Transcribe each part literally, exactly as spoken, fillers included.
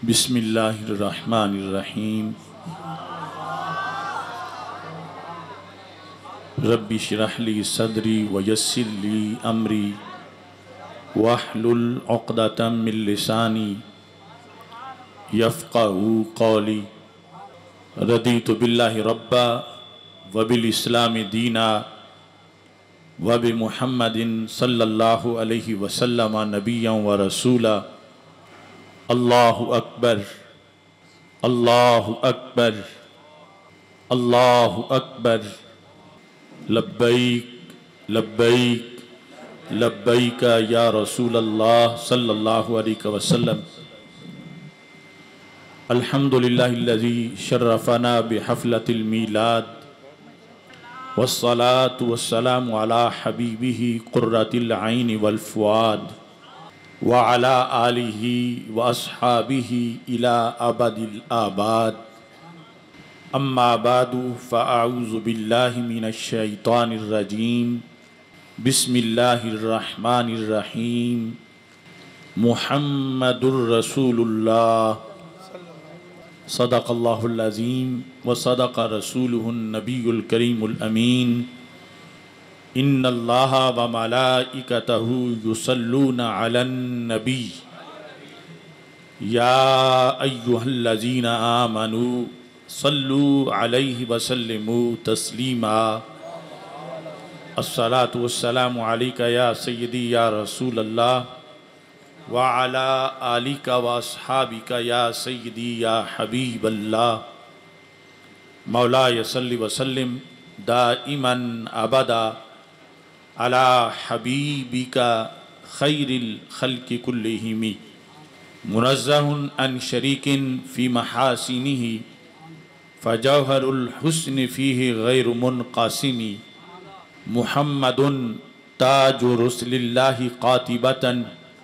बिस्मिल्लाहिर्रहमानिर्रहीम। रब्बि इश्रह ली सदरी व यस्सिर ली अमरी वहलुल उक़दतम मिन लिसानी यफ़क़हू क़ौली। रदीतु बिल्लाहि रब्बा व बिल इस्लामि दीना व बि मुहम्मदिन सल्लल्लाहु अलैहि वसल्लम नबिय्यन व रसूला। अल्लाहु अकबर, अल्लाहु अकबर, अल्लाहु अकबर। लब्बैक लब्बैक लब्बैक या रसूल अल्लाह सल्लल्लाहु अलैहि वसल्लम। अल्हम्दुलिल्लाहिल्लज़ी शर्रफ़ना बिहफ़लतिल मीलाद वस्सलातु वस्सलामु अला हबीबिही क़ुर्रतिल ऐनि वल फ़ुआद व अला आलिही व अस्हाबिही इला अबदिल आबाद। अम्मा बादु फ़अऊज़ु बिल्लाहि मिनश शैतानिर रजीम। बिस्मिल्लाहिर्रहमानिर्रहीम। मुहम्मदुर रसूलुल्लाह सदक़ल्लाहुल अज़ीम व सदक़ रसूलुहुन नबियुल करीमुल अमीन। इन्नल्लाह व मलाइकतहु युसल्लूना अलन नबी या अय्युहल्लज़ीना आमनू सल्लू अलैहि वसल्लिमू तस्लीमा। अस्सलातु वस्सलामु अलैका या सय्यदी या रसूल अल्लाह व अला आलिका व अस्हाबिका या सय्यदी या हबीब अल्लाह। मौलाय सल्लि वसल्लिम दाइमन अबदा अला हबीबिका खैरिल खल्क़ि कुल्लिहिम। मुनज़्ज़हुन अन शरीकिन फ़ी महासिनिही फ़जौहरुल हुस्नि फ़ीहि गैरु मुनक़सिमी। मुहम्मदुन ताजु रुसलिल्लाहि क़ातिबतन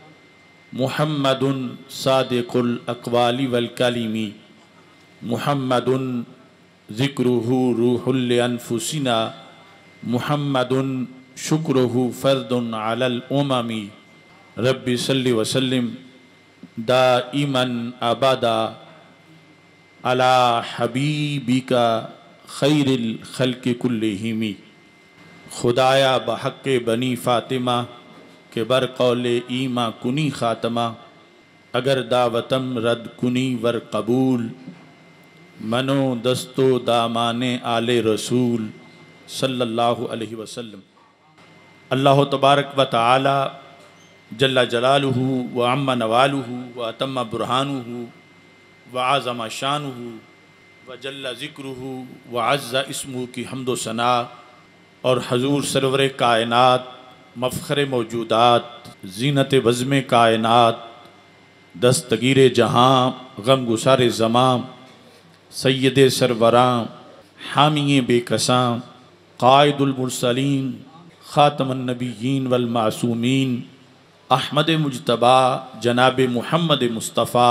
मुहम्मदुन सादिक़ुल अक़वालि वल कलिमी। मुहम्मदुन ज़िक्रुहु रूहुल लिअन्फुसिना मुहम्मदुन शुक्रुहु फ़र्दुन अलल उममी। रब्बि सल्लि वसल्लिम दाइमन अबदा अला हबीबिका खैरिल खल्क़ि कुल्लिहिम। खुदाया बहक़्क़े बनी फ़ातिमा के बर कौले ईमा कुनी ख़ातमा। अगर दावतम रद कुनी वर कबूल मनो दस्तो दामाने आले रसूल सल्लल्लाहु अलैहि वसल्लम। अल्लाह तबारक व तआला जल्ला जलालुहु व अम्मा नवालुहु व अतम्मा बुरहानुहु व आज़मा शानुहु व जल्ला ज़िक्रुहु व अज़्ज़ा इस्मुहु की हम्दो सना और हजूर सरवर कायनात मफ़ख़रे मौजूदात ज़ीनत बज़्म कायनात दस्तगीर जहाँ गम गुसार ज़मां सय्यद सरवरां हामी बेकसां क़ाइदुल मुरसलीन ख़ातमुन नबिय्यीन वल मासूमीन अहमद मुज्तबा जनाब मुहम्मद मुस्तफ़ा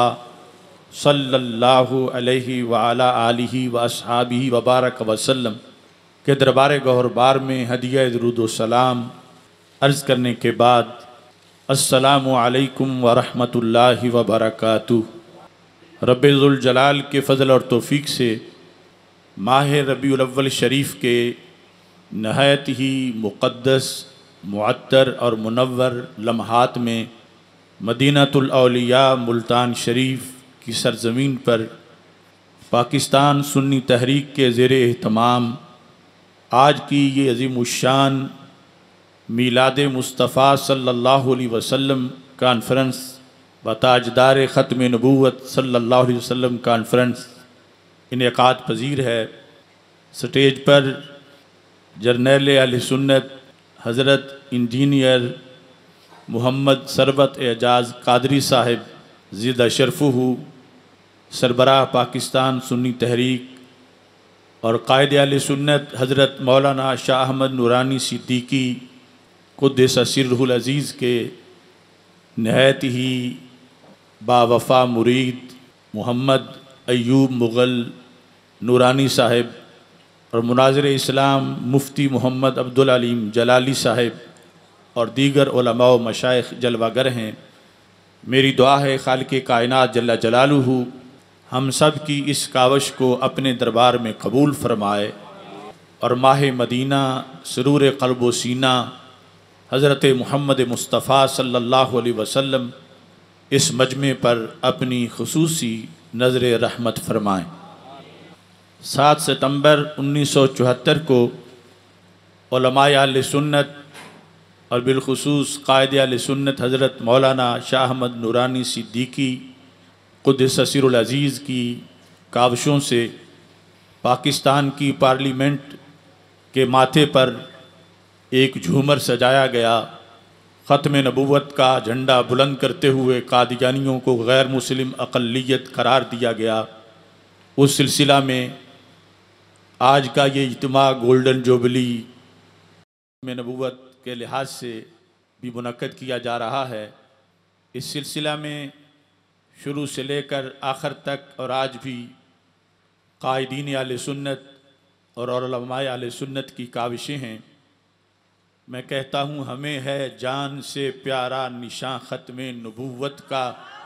सल्लल्लाहु अलैहि व अला आलिहि व अस्हाबिहि व बारक वसल्लम के दरबार गौहरबार में हदिया दुरूद व सलाम अर्ज़ करने के बाद अस्सलामु अलैकुम व रहमतुल्लाहि व बरकातुहू। रब्बुल ज़ुल जलाल के फ़ज़ल और तौफ़ीक़ से माह रबीउल अव्वल शरीफ के नहायत ही मुक़द्दस मुअत्तर और मुनव्वर लम्हात में मदीनतुल औलिया मुल्तान शरीफ की सरज़मीन पर पाकिस्तान सुन्नी तहरीक के ज़ेर एहतमाम आज की ये अज़ीमुश्शान मीलाद मुस्तफ़ा सल्लल्लाहु अलैहि वसल्लम कॉन्फ्रेंस व ताजदार ख़त्म नबूवत सल्लल्लाहु अलैहि वसल्लम कॉन्फ्रेंस इनेकाद पज़ीर है। स्टेज पर जर्नैल अहले सुन्नत हज़रत इंजीनियर मोहम्मद सरबत एजाज़ कादरी साहिब ज़िदा शरफ़ुहु सरबराह पाकिस्तान सुन्नी तहरीक और कायद अहले सुन्नत हज़रत मौलाना शाह अहमद नूरानी सिद्दीकी क़ुद्दस सिर्रुहुल अज़ीज़ के नहायत ही बावफ़ा मुरीद मोहम्मद अय्यूब मुग़ल नूरानी साहिब और मुनाज़िर इस्लाम मुफ्ती मोहम्मद अब्दुल अलीम जलाली साहिब और दीगर उलमा व मशाइख़ जलवागर हैं। मेरी दुआ है खालिक़ कायनात जल्ला जलालुहु हम सब की इस कावश को अपने दरबार में कबूल फरमाए और माह मदीना सुरूर क़ल्ब व सीना हज़रत मुहम्मद मुस्तफ़ा सल्लल्लाहु अलैहि वसल्लम इस मजमे पर अपनी खुसूसी नज़र रहमत फरमाएँ। सात सितंबर उन्नीस सौ चौहत्तर को उलमाए अहले सुन्नत और बिलखुसूस कायद अहले सुन्नत हज़रत मौलाना शाह अहमद नूरानी सिद्दीकी क़ुद्दस सिरुल अज़ीज़ की काविशों से पाकिस्तान की पार्लियामेंट के माथे पर एक झूमर सजाया गया। ख़त्म नबूवत का झंडा बुलंद करते हुए कादियानियों को गैर मुस्लिम अक़लियत करार दिया गया। उस सिलसिला में आज का ये इज्तिमा गोल्डन जुबली में नबूवत के लिहाज से भी मुनक्कद किया जा रहा है। इस सिलसिला में शुरू से लेकर आखिर तक और आज भी कायदीन अहले सुन्नत और उलमाए अहले सुन्नत की काविशें हैं। मैं कहता हूँ हमें है जान से प्यारा निशान ख़त्म नबूवत का,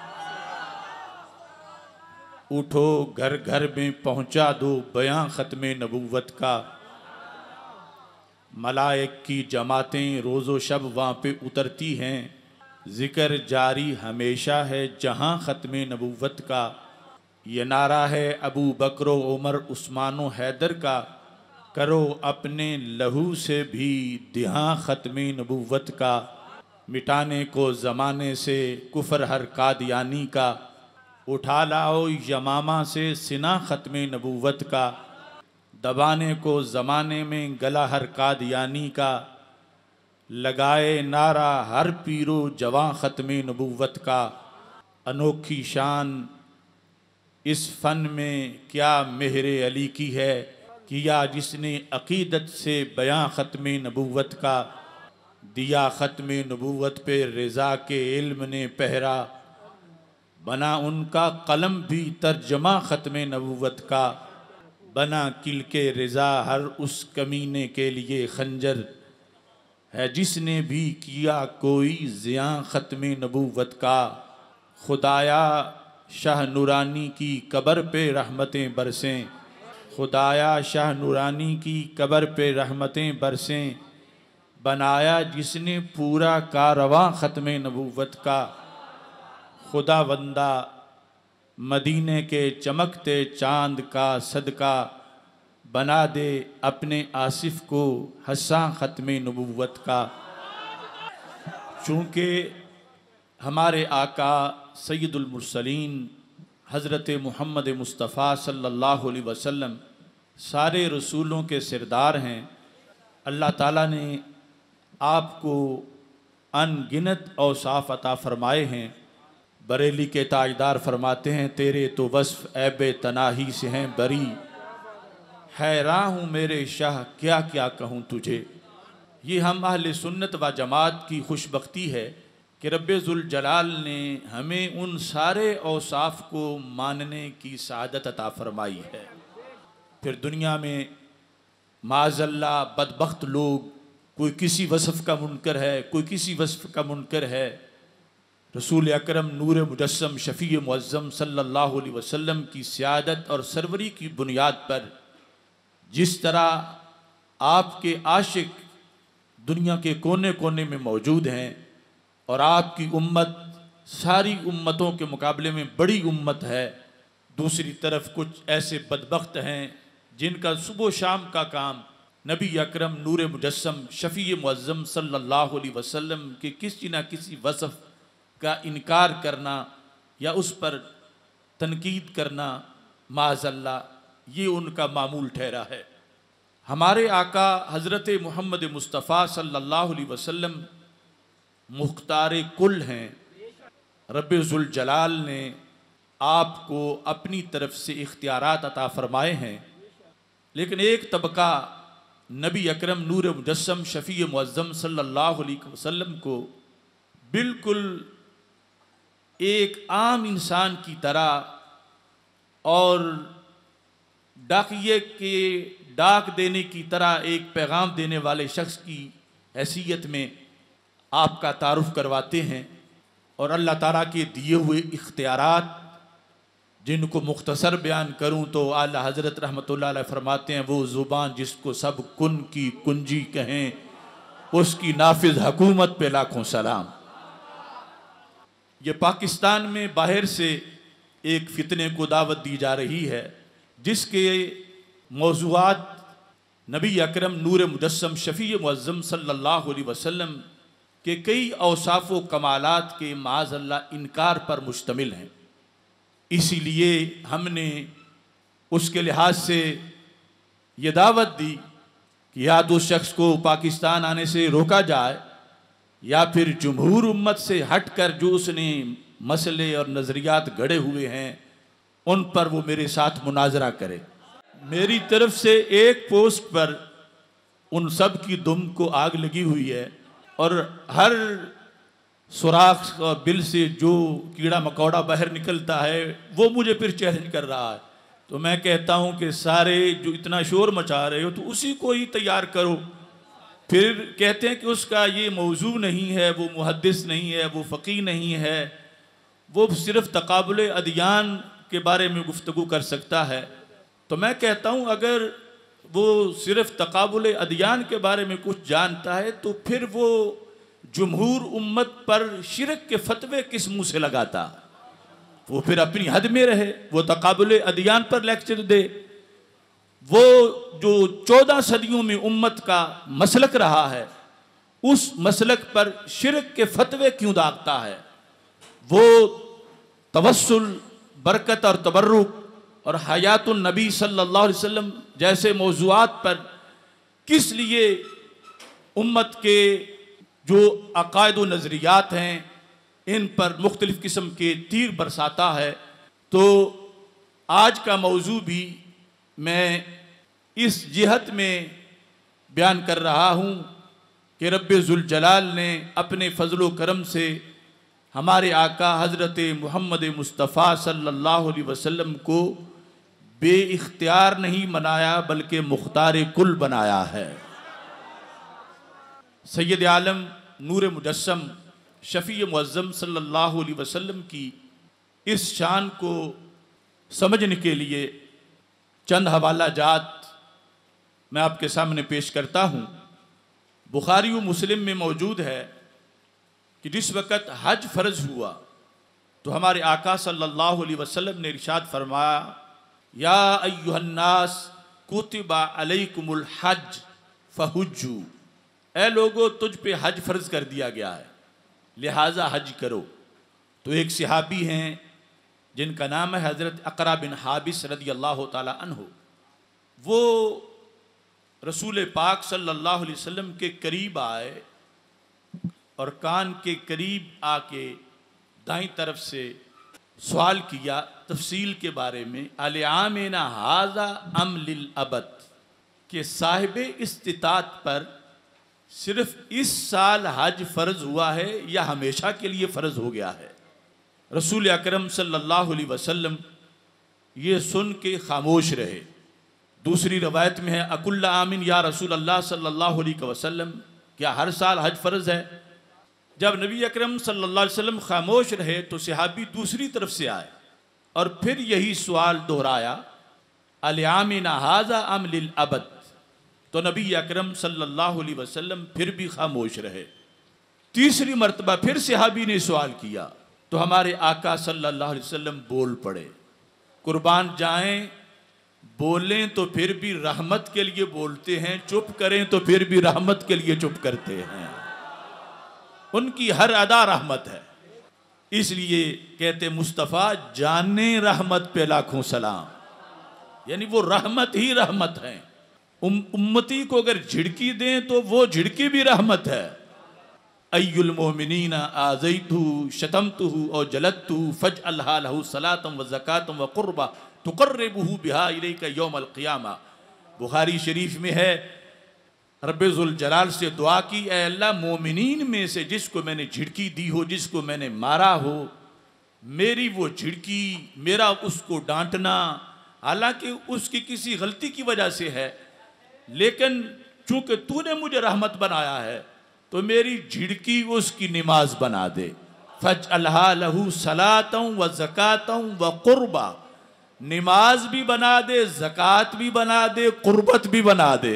उठो घर घर में पहुँचा दो बयां ख़त्म नबूवत का। मलाइक की जमातें रोज़ो शब वहाँ पे उतरती हैं, ज़िक्र जारी हमेशा है जहाँ ख़त्म नबूवत का। ये नारा है अबू बकर उमर उस्मान हैदर का, करो अपने लहू से भी दिहां ख़त्म नबूवत का। मिटाने को ज़माने से कुफर हर कादियानी का, उठा लाओ यमामा से सिना ख़त्म नबूवत का। दबाने को ज़माने में गला हर कादियानी का, लगाए नारा हर पीरो जवां ख़त्म नबूवत का। अनोखी शान इस फ़न में क्या मेहरे अली की है, किया जिसने अक़ीदत से बयां ख़त्म नबूवत का। दिया ख़त्म नबूवत पे रिज़ा के इल्म ने पहरा, बना उनका कलम भी तर्जमा ख़त्म नबूवत का। बना किल के रिज़ा हर उस कमीने के लिए खंजर, है जिसने भी किया कोई ज़ियां ख़त्म नबूवत का। खुदाया शाह नूरानी की कब्र पे रहमतें बरसें, खुदाया शाह नूरानी की कब्र पे रहमतें बरसें। बनाया जिसने पूरा कारवां ख़त्म नबूवत का। खुदा बंदा मदीने के चमकते चाँद का सदका, बना दे अपने आसिफ को हस्सां ख़त्म नबूवत का। चूँकि हमारे आका सैयदुल मुरसलीन हज़रत मुहम्मद मुस्तफ़ा सल्लल्लाहु अलैहि वसल्लम सारे रसूलों के सरदार हैं, अल्लाह ताला ने आपको अनगिनत औसाफ अता फ़रमाए हैं। बरेली के ताजदार फरमाते हैं तेरे तो वस्फ़ ऐबे तनाही से हैं बरी, हैरान हूँ मेरे शाह क्या क्या कहूँ तुझे। ये हम अहले सुन्नत व जमात की खुशबख्ती है कि रब्बे ज़ुल जलाल ने हमें उन सारे औसाफ को मानने की सआदत अता फ़रमाई है। फिर दुनिया में माज़ल्ला बदबख्त लोग, कोई किसी वस्फ़ का मुनकर है, कोई किसी वस्फ़ का मुनकर है। रसूल अकरम नूर मुजस्सम शफ़ी मुअज़्ज़म सल्लल्लाहु अलैहि वसल्लम की सियादत और सरवरी की बुनियाद पर जिस तरह आपके आशिक दुनिया के कोने कोने में मौजूद हैं और आपकी उम्मत सारी उम्मतों के मुकाबले में बड़ी उम्मत है, दूसरी तरफ कुछ ऐसे बदबख्त हैं जिनका सुबह शाम का काम नबी अकरम नूर मुजस्सम शफ़ी मुअज़्ज़म सल्लल्लाहु अलैहि वसल्लम के किसी न किसी वस्फ़ का इनकार करना या उस पर तनकीद करना, माज़अल्लाह ये उनका मामूल ठहरा है। हमारे आका हज़रत मुहम्मद मुस्तफ़ा सल्लल्लाहु अलैहि वसल्लम मुख्तार कुल हैं। रब्बे ज़ुल जलाल ने आपको अपनी तरफ से इख्तियारात अता फ़रमाए हैं, लेकिन एक तबका नबी अकरम नूर मुजस्सम शफ़ी मुअज़्ज़म सल्लल्लाहु अलैहि वसल्लम को बिल्कुल एक आम इंसान की तरह और डाकिये के डाक देने की तरह एक पैगाम देने वाले शख्स की हैसियत में आपका तारुफ करवाते हैं और अल्लाह ताला के दिए हुए इख्तियारात जिनको मुख्तसर बयान करूँ तो आला हज़रत रहमतुल्लाह अलैह फरमाते हैं, वो ज़ुबान जिसको सब कुन की कुंजी कहें, उसकी नाफिज हुकूमत पे लाखों सलाम। ये पाकिस्तान में बाहर से एक फितने को दावत दी जा रही है जिसके मौज़ूआत नबी अकरम नूर मुजस्सम शफ़ी मुअज़्ज़म सल्लल्लाहु अलैहि वसल्लम के कई औसाफ़ व कमालात के माज़अल्लाह इनकार पर मुश्तमिल हैं। इसीलिए हमने उसके लिहाज से ये दावत दी कि या तो शख्स को पाकिस्तान आने से रोका जाए या फिर जमहूर उम्मत से हट कर जो उसने मसले और नज़रियात गढ़े हुए हैं उन पर वो मेरे साथ मुनाजरा करे। मेरी तरफ से एक पोस्ट पर उन सब की दुम को आग लगी हुई है और हर सुराख और बिल से जो कीड़ा मकोड़ा बाहर निकलता है वो मुझे फिर चैलेंज कर रहा है। तो मैं कहता हूँ कि सारे जो इतना शोर मचा रहे हो तो उसी को ही तैयार करो। फिर कहते हैं कि उसका ये मौजू नहीं है, वो मुहद्दिस नहीं है, वो फ़क़ीह नहीं है, वो सिर्फ़ तक़ाबुल अदियान के बारे में गुफ्तगू कर सकता है। तो मैं कहता हूँ अगर वो सिर्फ़ तक़ाबुल अदियान के बारे में कुछ जानता है तो फिर वो जमहूर उम्मत पर शिरक के फतवे किस मुँह से लगाता? वो फिर अपनी हद में रहे, वो तक़ाबुल अदियान पर लेक्चर दे। वो जो चौदह सदियों में उम्मत का मसलक रहा है उस मसलक पर शिरक के फतवे क्यों दागता है? वो तवस्सुल, बरकत और तबर्रुक और हयातुन नबी सल्लल्लाहु अलैहि वसल्लम जैसे मौज़ूआत पर किस लिए उम्मत के जो अक़ायद व नज़रियात हैं इन पर मुख्तलिफ़ किस्म के तीर बरसाता है। तो आज का मौजू भी मैं इस जिहत में बयान कर रहा हूँ कि रब्बे ज़ुल जलाल ने अपने फ़ज़्ल व करम से हमारे आका हज़रत मुहम्मद मुस्तफ़ा सल्लल्लाहु अलैहि वसल्लम को बेइख्तियार नहीं बनाया बल्कि मुख्तार कुल बनाया है। सैयद आलम नूर मुजस्सम शफ़ी मुअज़्ज़म सल्लल्लाहु अलैहि वसल्लम की इस शान को समझने के लिए चंद हवाला जात मैं आपके सामने पेश करता हूँ। बुखारी व मुस्लिम में मौजूद है कि जिस वक़्त हज फ़र्ज़ हुआ तो हमारे आका सल्लल्लाहु अलैहि वसल्लम ने इरशाद फरमाया, या अय्युहन्नास कुतिबा अलैकुमुल हज फहुज्जू, ए लोगो तुझ पे हज फ़र्ज़ कर दिया गया है लिहाजा हज करो। तो एक सहाबी हैं जिनका नाम है हज़रत अक़रा बिन हाबिस रज़ी अल्लाह ताला अन्हु, वो रसूल पाक सल्लल्लाहु अलैहि वसल्लम के करीब आए और कान के करीब आके दाईं तरफ से सवाल किया तफसील के बारे में, अल आमिना हाज़ा अम लिल अबद, के साहिब इस्तिताअत पर सिर्फ इस साल हज फ़र्ज़ हुआ है या हमेशा के लिए फ़र्ज़ हो गया है। रसूल अकरम सल्लल्लाहु अलैहि वसल्लम ये सुन के खामोश रहे। दूसरी रवायत में है अकुल्ला आमिन या रसूल अल्लाह सल्लल्लाहु अलैहि वसल्लम, क्या हर साल हज फ़र्ज़ है? जब नबी अकरम सल्लल्लाहु अलैहि वसल्लम खामोश रहे तो सहाबी दूसरी तरफ से आए और फिर यही सवाल दोहराया, अल आमिना हाज़ा अम लिल अबद। तो नबी अकरम सल्लल्लाहु अलैहि वसल्लम फिर भी खामोश रहे। तीसरी मरतबा फिर सहाबी ने सवाल किया तो हमारे आका सल्लल्लाहु अलैहि वसल्लम बोल पड़े। कुर्बान जाएं, बोलें तो फिर भी रहमत के लिए बोलते हैं, चुप करें तो फिर भी रहमत के लिए चुप करते हैं। उनकी हर अदा रहमत है, इसलिए कहते मुस्तफ़ा जाने रहमत पे लाखों सलाम, यानी वो रहमत ही रहमत है। उम, उम्मती को अगर झिड़की दें तो वो झिड़की भी रहमत है। अय्युल मोमिनीना आज़ैतु शतमतुहु और जलतु फज अल्हा लहु सलातम व ज़कातम व क़ुर्बा तुक़र्रिबुहु बिहा इलैका यौमल क़ियामा। बुखारी शरीफ में है, रब्बे ज़ुल जलाल से दुआ की, ऐ अल्लाह मोमिनीन में से जिसको मैंने झिड़की दी हो, जिसको मैंने मारा हो, मेरी वो झिड़की, मेरा उसको डांटना, हालांकि उसकी किसी गलती की वजह से है, लेकिन चूंकि तूने मुझे रहमत बनाया है तो मेरी झिड़की उसकी नमाज बना दे। फजअलहा लहू सलातों व ज़कातों व क़ुरबा, नमाज भी बना दे, ज़कात भी बना दे, क़ुरबत भी बना दे।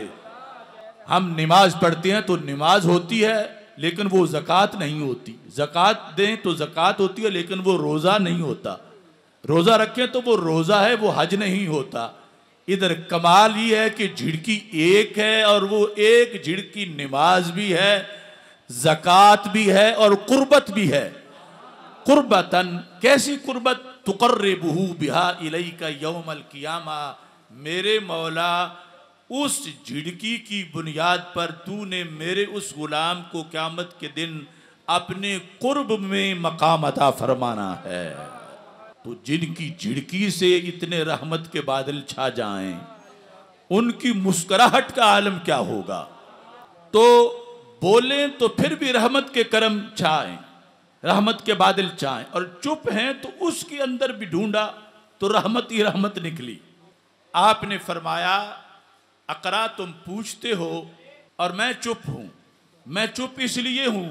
हम नमाज पढ़ते हैं तो नमाज होती है लेकिन वो ज़कात नहीं होती, ज़कात दें तो ज़कात होती है लेकिन वो रोज़ा नहीं होता, रोज़ा रखें तो वो रोज़ा है, वो हज नहीं होता। इधर कमाल ये है कि झिड़की एक है और वो एक झिड़की नमाज भी है, ज़कात भी है और कुर्बत भी है। कुर्बतन, कैसी कुर्बत? तुक़र्रिबुहु बिहा इलैका यौमल क़ियामा, मेरे मौला उस झिड़की की बुनियाद पर तूने मेरे उस गुलाम को क़यामत के दिन अपने कुर्ब में मकाम अता फरमाना है। तो जिनकी झिड़की से इतने रहमत के बादल छा जाएं, उनकी मुस्कुराहट का आलम क्या होगा। तो बोलें तो फिर भी रहमत के करम छाएं, रहमत के बादल छाएं, और चुप हैं तो उसके अंदर भी ढूंढा तो रहमत ही रहमत निकली। आपने फरमाया, अकरा तुम पूछते हो और मैं चुप हूं। मैं चुप इसलिए हूं,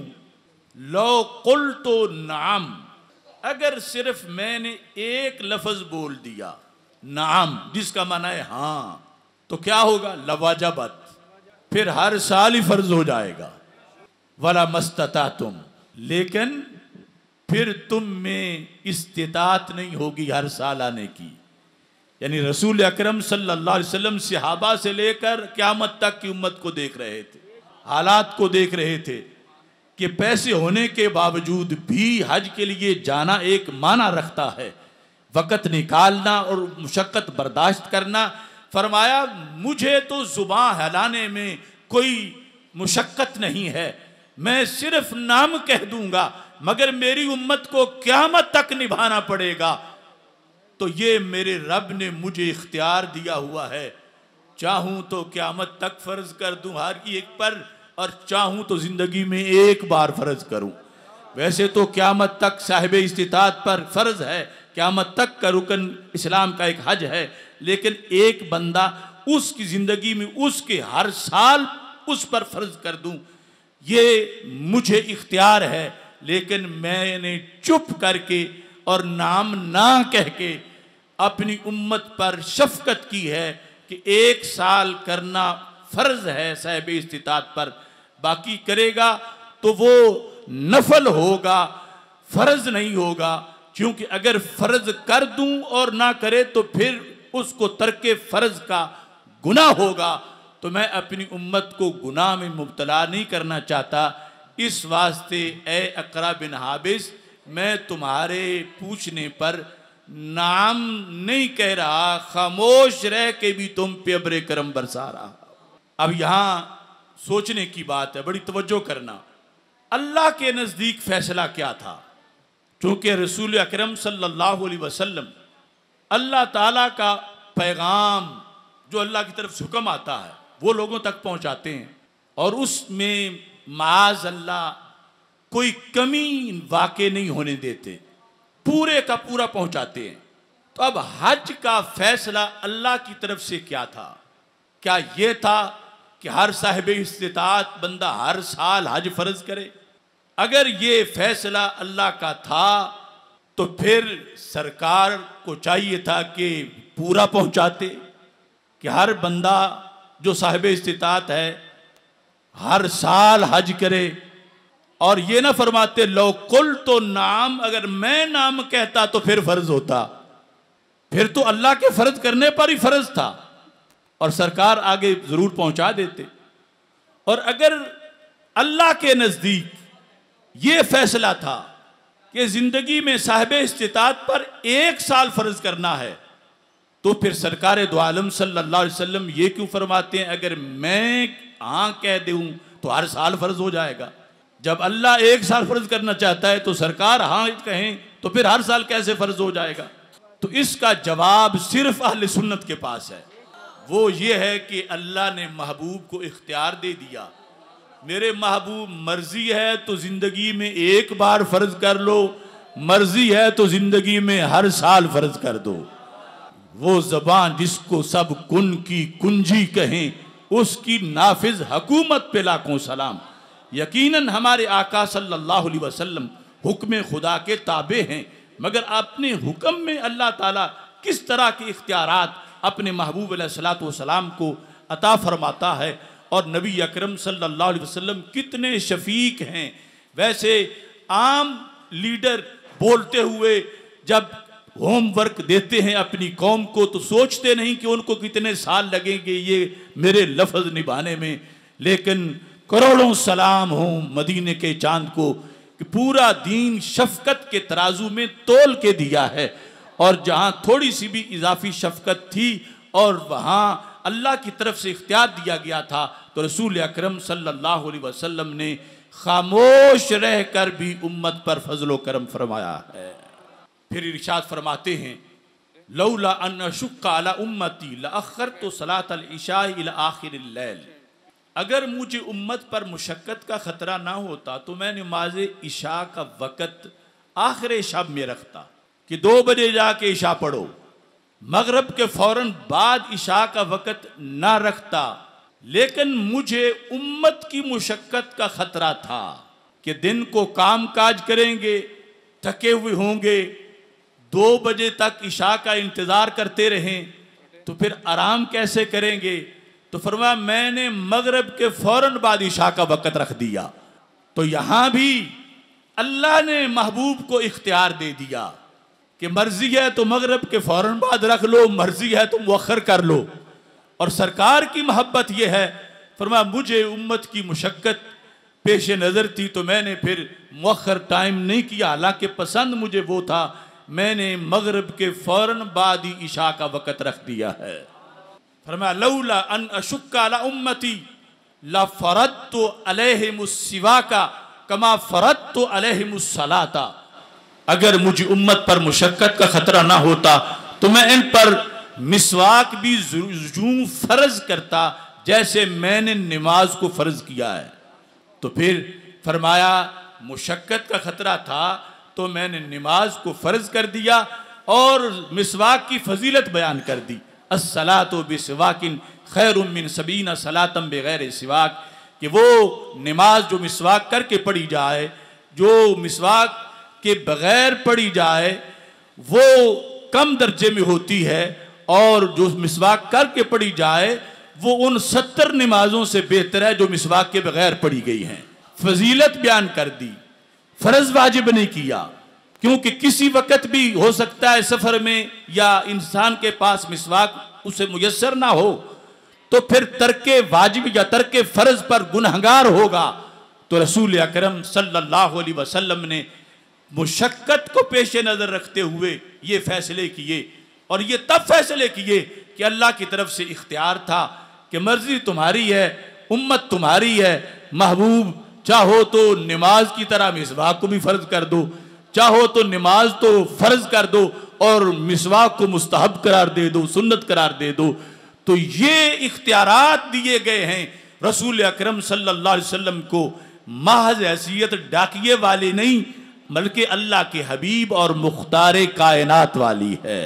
लो कुल तो नाम, अगर सिर्फ मैंने एक लफ्ज बोल दिया नाम, जिसका माना है हाँ, तो क्या होगा? लवाजबत, फिर हर साल ही फर्ज हो जाएगा। वला मस्तता तुम, लेकिन फिर तुम में इस्तिताअत नहीं होगी हर साल आने की। यानी रसूल अकरम सल्लल्लाहु अलैहि वसल्लम सहाबा से लेकर क़यामत तक की उम्मत को देख रहे थे, हालात को देख रहे थे कि पैसे होने के बावजूद भी हज के लिए जाना एक माना रखता है, वक़्त निकालना और मुशक्क़त बर्दाश्त करना। फरमाया, मुझे तो ज़ुबान हिलाने में कोई मुशक्क़त नहीं है, मैं सिर्फ नाम कह दूंगा, मगर मेरी उम्मत को क़यामत तक निभाना पड़ेगा। तो ये मेरे रब ने मुझे इख्तियार दिया हुआ है, चाहूं तो क़यामत तक फ़र्ज कर दूं हर एक पर, और चाहूं तो ज़िंदगी में एक बार फ़र्ज करूं। वैसे तो क़यामत तक साहिब इस्तिताअत पर फ़र्ज है, क़यामत तक का रुकन इस्लाम का एक हज है, लेकिन एक बंदा उसकी ज़िंदगी में उसके हर साल उस पर फ़र्ज कर दूं, ये मुझे इख्तियार है। लेकिन मैंने चुप करके और नाम ना कह के अपनी उम्मत पर शफ़क़त की है कि एक साल करना फ़र्ज है साहिब इस्तिताअत पर, बाकी करेगा तो वो नफल होगा, फ़र्ज नहीं होगा। क्योंकि अगर फ़र्ज कर दूं और ना करे तो फिर उसको तर्के फ़र्ज का गुनाह होगा। तो मैं अपनी उम्मत को गुनाह में मुब्तला नहीं करना चाहता। इस वास्ते ए अकरा बिन हाबिस, मैं तुम्हारे पूछने पर नाम नहीं कह रहा, खामोश रह के भी तुम पे अब्रे करम बरसा रहा। अब यहाँ सोचने की बात है, बड़ी तवज्जो करना। अल्लाह के नज़दीक फ़ैसला क्या था? चूँकि रसूल अकरम सल्लल्लाहु अलैहि वसल्लम अल्लाह ताला का पैगाम जो अल्लाह की तरफ से हुक्म आता है वो लोगों तक पहुँचाते हैं, और उसमें माज़ अल्लाह कोई कमी वाक़े नहीं होने देते, पूरे का पूरा पहुँचाते हैं। तो अब हज का फ़ैसला अल्लाह की तरफ से क्या था? क्या ये था कि हर साहिब इस्तिताअत बंदा हर साल हज फ़र्ज करे? अगर ये फ़ैसला अल्लाह का था तो फिर सरकार को चाहिए था कि पूरा पहुँचाते, कि हर बंदा जो साहिब इस्तिताअत है हर साल हज करे, और ये ना फरमाते लो कुल तो नाम, अगर मैं नाम कहता तो फिर फ़र्ज होता, फिर तो अल्लाह के फ़र्ज करने पर ही फ़र्ज था और सरकार आगे ज़रूर पहुँचा देते। और अगर अल्लाह के नज़दीक ये फ़ैसला था कि ज़िंदगी में साहिब इस्तिताअत पर एक साल फ़र्ज करना है, तो फिर सरकार दो आलम सल्लल्लाहु अलैहि वसल्लम ये क्यों फरमाते हैं अगर मैं हाँ कह दूँ तो हर साल फ़र्ज हो जाएगा? जब अल्लाह एक साल फ़र्ज करना चाहता है तो सरकार हाँ कहें तो फिर हर साल कैसे फ़र्ज हो जाएगा? तो इसका जवाब सिर्फ अहले सुन्नत के पास है। वो ये है कि अल्लाह ने महबूब को इख्तियार दे दिया, मेरे महबूब मर्जी है तो ज़िंदगी में एक बार फ़र्ज कर लो, मर्जी है तो ज़िंदगी में हर साल फ़र्ज कर दो। वो ज़बान जिसको सब कुन की कुंजी कहें, उसकी नाफिज हकूमत पे लाखों सलाम। यकीनन हमारे आका सल्लल्लाहु अलैहि वसल्लम हुक्म खुदा के ताबे हैं, मगर अपने हुक्म में अल्लाह ताला किस तरह के इख्तियारात अपने महबूब अलैहिस्सलातु वस्सलाम को अता फरमाता है, और नबी अकरम सल्लल्लाहु अलैहि वसल्लम कितने शफीक हैं। वैसे आम लीडर बोलते हुए जब होमवर्क देते हैं अपनी कौम को तो सोचते नहीं कि उनको कितने साल लगेंगे ये मेरे लफ्ज़ निभाने में, लेकिन करोड़ों सलाम हो मदीने के चांद को कि पूरा दीन शफकत के तराजू में तोल के दिया है, और जहाँ थोड़ी सी भी इजाफी शफकत थी और वहाँ अल्लाह की तरफ से इख्तियार दिया गया था तो रसूल अकरम सल्लल्लाहु अलैहि वसल्लम ने खामोश रहकर भी उम्मत पर फजलो करम फरमाया है। फिर इरशाद फरमाते हैं, लौला अन अशुक्का अला उम्मती लअख्खरतु सलातल इशा इला आखिरिल लैल, अगर मुझे उम्मत पर मुशक्कत का ख़तरा ना होता तो मैं नमाज इशा का वक़्त आखिर शब में रखता कि दो बजे जाके इशा पढ़ो, मगरब के फ़ौरन बाद इशा का वक़्त ना रखता। लेकिन मुझे उम्मत की मुशक्कत का ख़तरा था कि दिन को काम काज करेंगे, थके हुए होंगे, दो बजे तक इशा का इंतज़ार करते रहें तो फिर आराम कैसे करेंगे। तो फरमाया मैंने मगरब के फौरन बाद इशा का वक़्त रख दिया। तो यहाँ भी अल्लाह ने महबूब को इख्तियार दे दिया कि मर्जी है तो मगरब के फौरन बाद रख लो, मर्जी है तो मुअख्खर कर लो। और सरकार की मोहब्बत यह है, फरमाया मुझे उम्मत की मुशक्कत पेश नज़र थी तो मैंने फिर मुअख्खर टाइम नहीं किया, हालांकि पसंद मुझे वो था, मैंने मगरब के फौरन बाद ही इशा का वक़्त रख दिया है। फरमाया लौला अन अशुक्का अला उम्मती ला फरदतु अलैहिमुस सिवाका कमा फरदतु अलैहिमुस सलाता, अगर मुझे उम्मत पर मुशक्कत का खतरा ना होता तो मैं इन पर मिसवाक भी यूं फर्ज करता जैसे मैंने नमाज को फर्ज किया है। तो फिर फरमाया मुशक्कत का खतरा था तो मैंने नमाज को फर्ज कर दिया और मिसवाक की फजीलत बयान कर दी। अस्सलातु बिसिवाकिन खैरुम मिन सबीना सलातम बगैर सिवाक, कि वो नमाज जो मिसवाक करके पढ़ी जाए, जो मिसवाक के बगैर पढ़ी जाए वो कम दर्जे में होती है, और जो मिसवाक करके पढ़ी जाए वो उन सत्तर नमाजों से बेहतर है जो मिसवाक के बगैर पढ़ी गई हैं। फजीलत बयान कर दी, फर्ज वाजिब नहीं किया, क्योंकि किसी वक़्त भी हो सकता है सफ़र में या इंसान के पास मिसवाक उसे मुयस्सर ना हो, तो फिर तर्के वाजिब या तर्के फ़र्ज पर गुनहगार होगा। तो रसूल अकरम सल्लल्लाहु अलैहि वसल्लम ने मुशक्कत को पेश नज़र रखते हुए ये फैसले किए, और ये तब फैसले किए कि अल्लाह की तरफ से इख्तियार था कि मर्जी तुम्हारी है, उम्मत तुम्हारी है, महबूब चाहो तो नमाज की तरह मिसवाक को भी फ़र्ज कर दो, चाहो तो नमाज तो फ़र्ज कर दो और मिसवाक को मुस्तहब करार दे दो, सुन्नत करार दे दो। तो ये इख्तियारात दिए गए हैं रसूल अकरम सल्लल्लाहु अलैहि वसल्लम को, महज हैसियत डाकिए वाली नहीं बल्कि अल्लाह के हबीब और मुख्तार कायनात वाली है।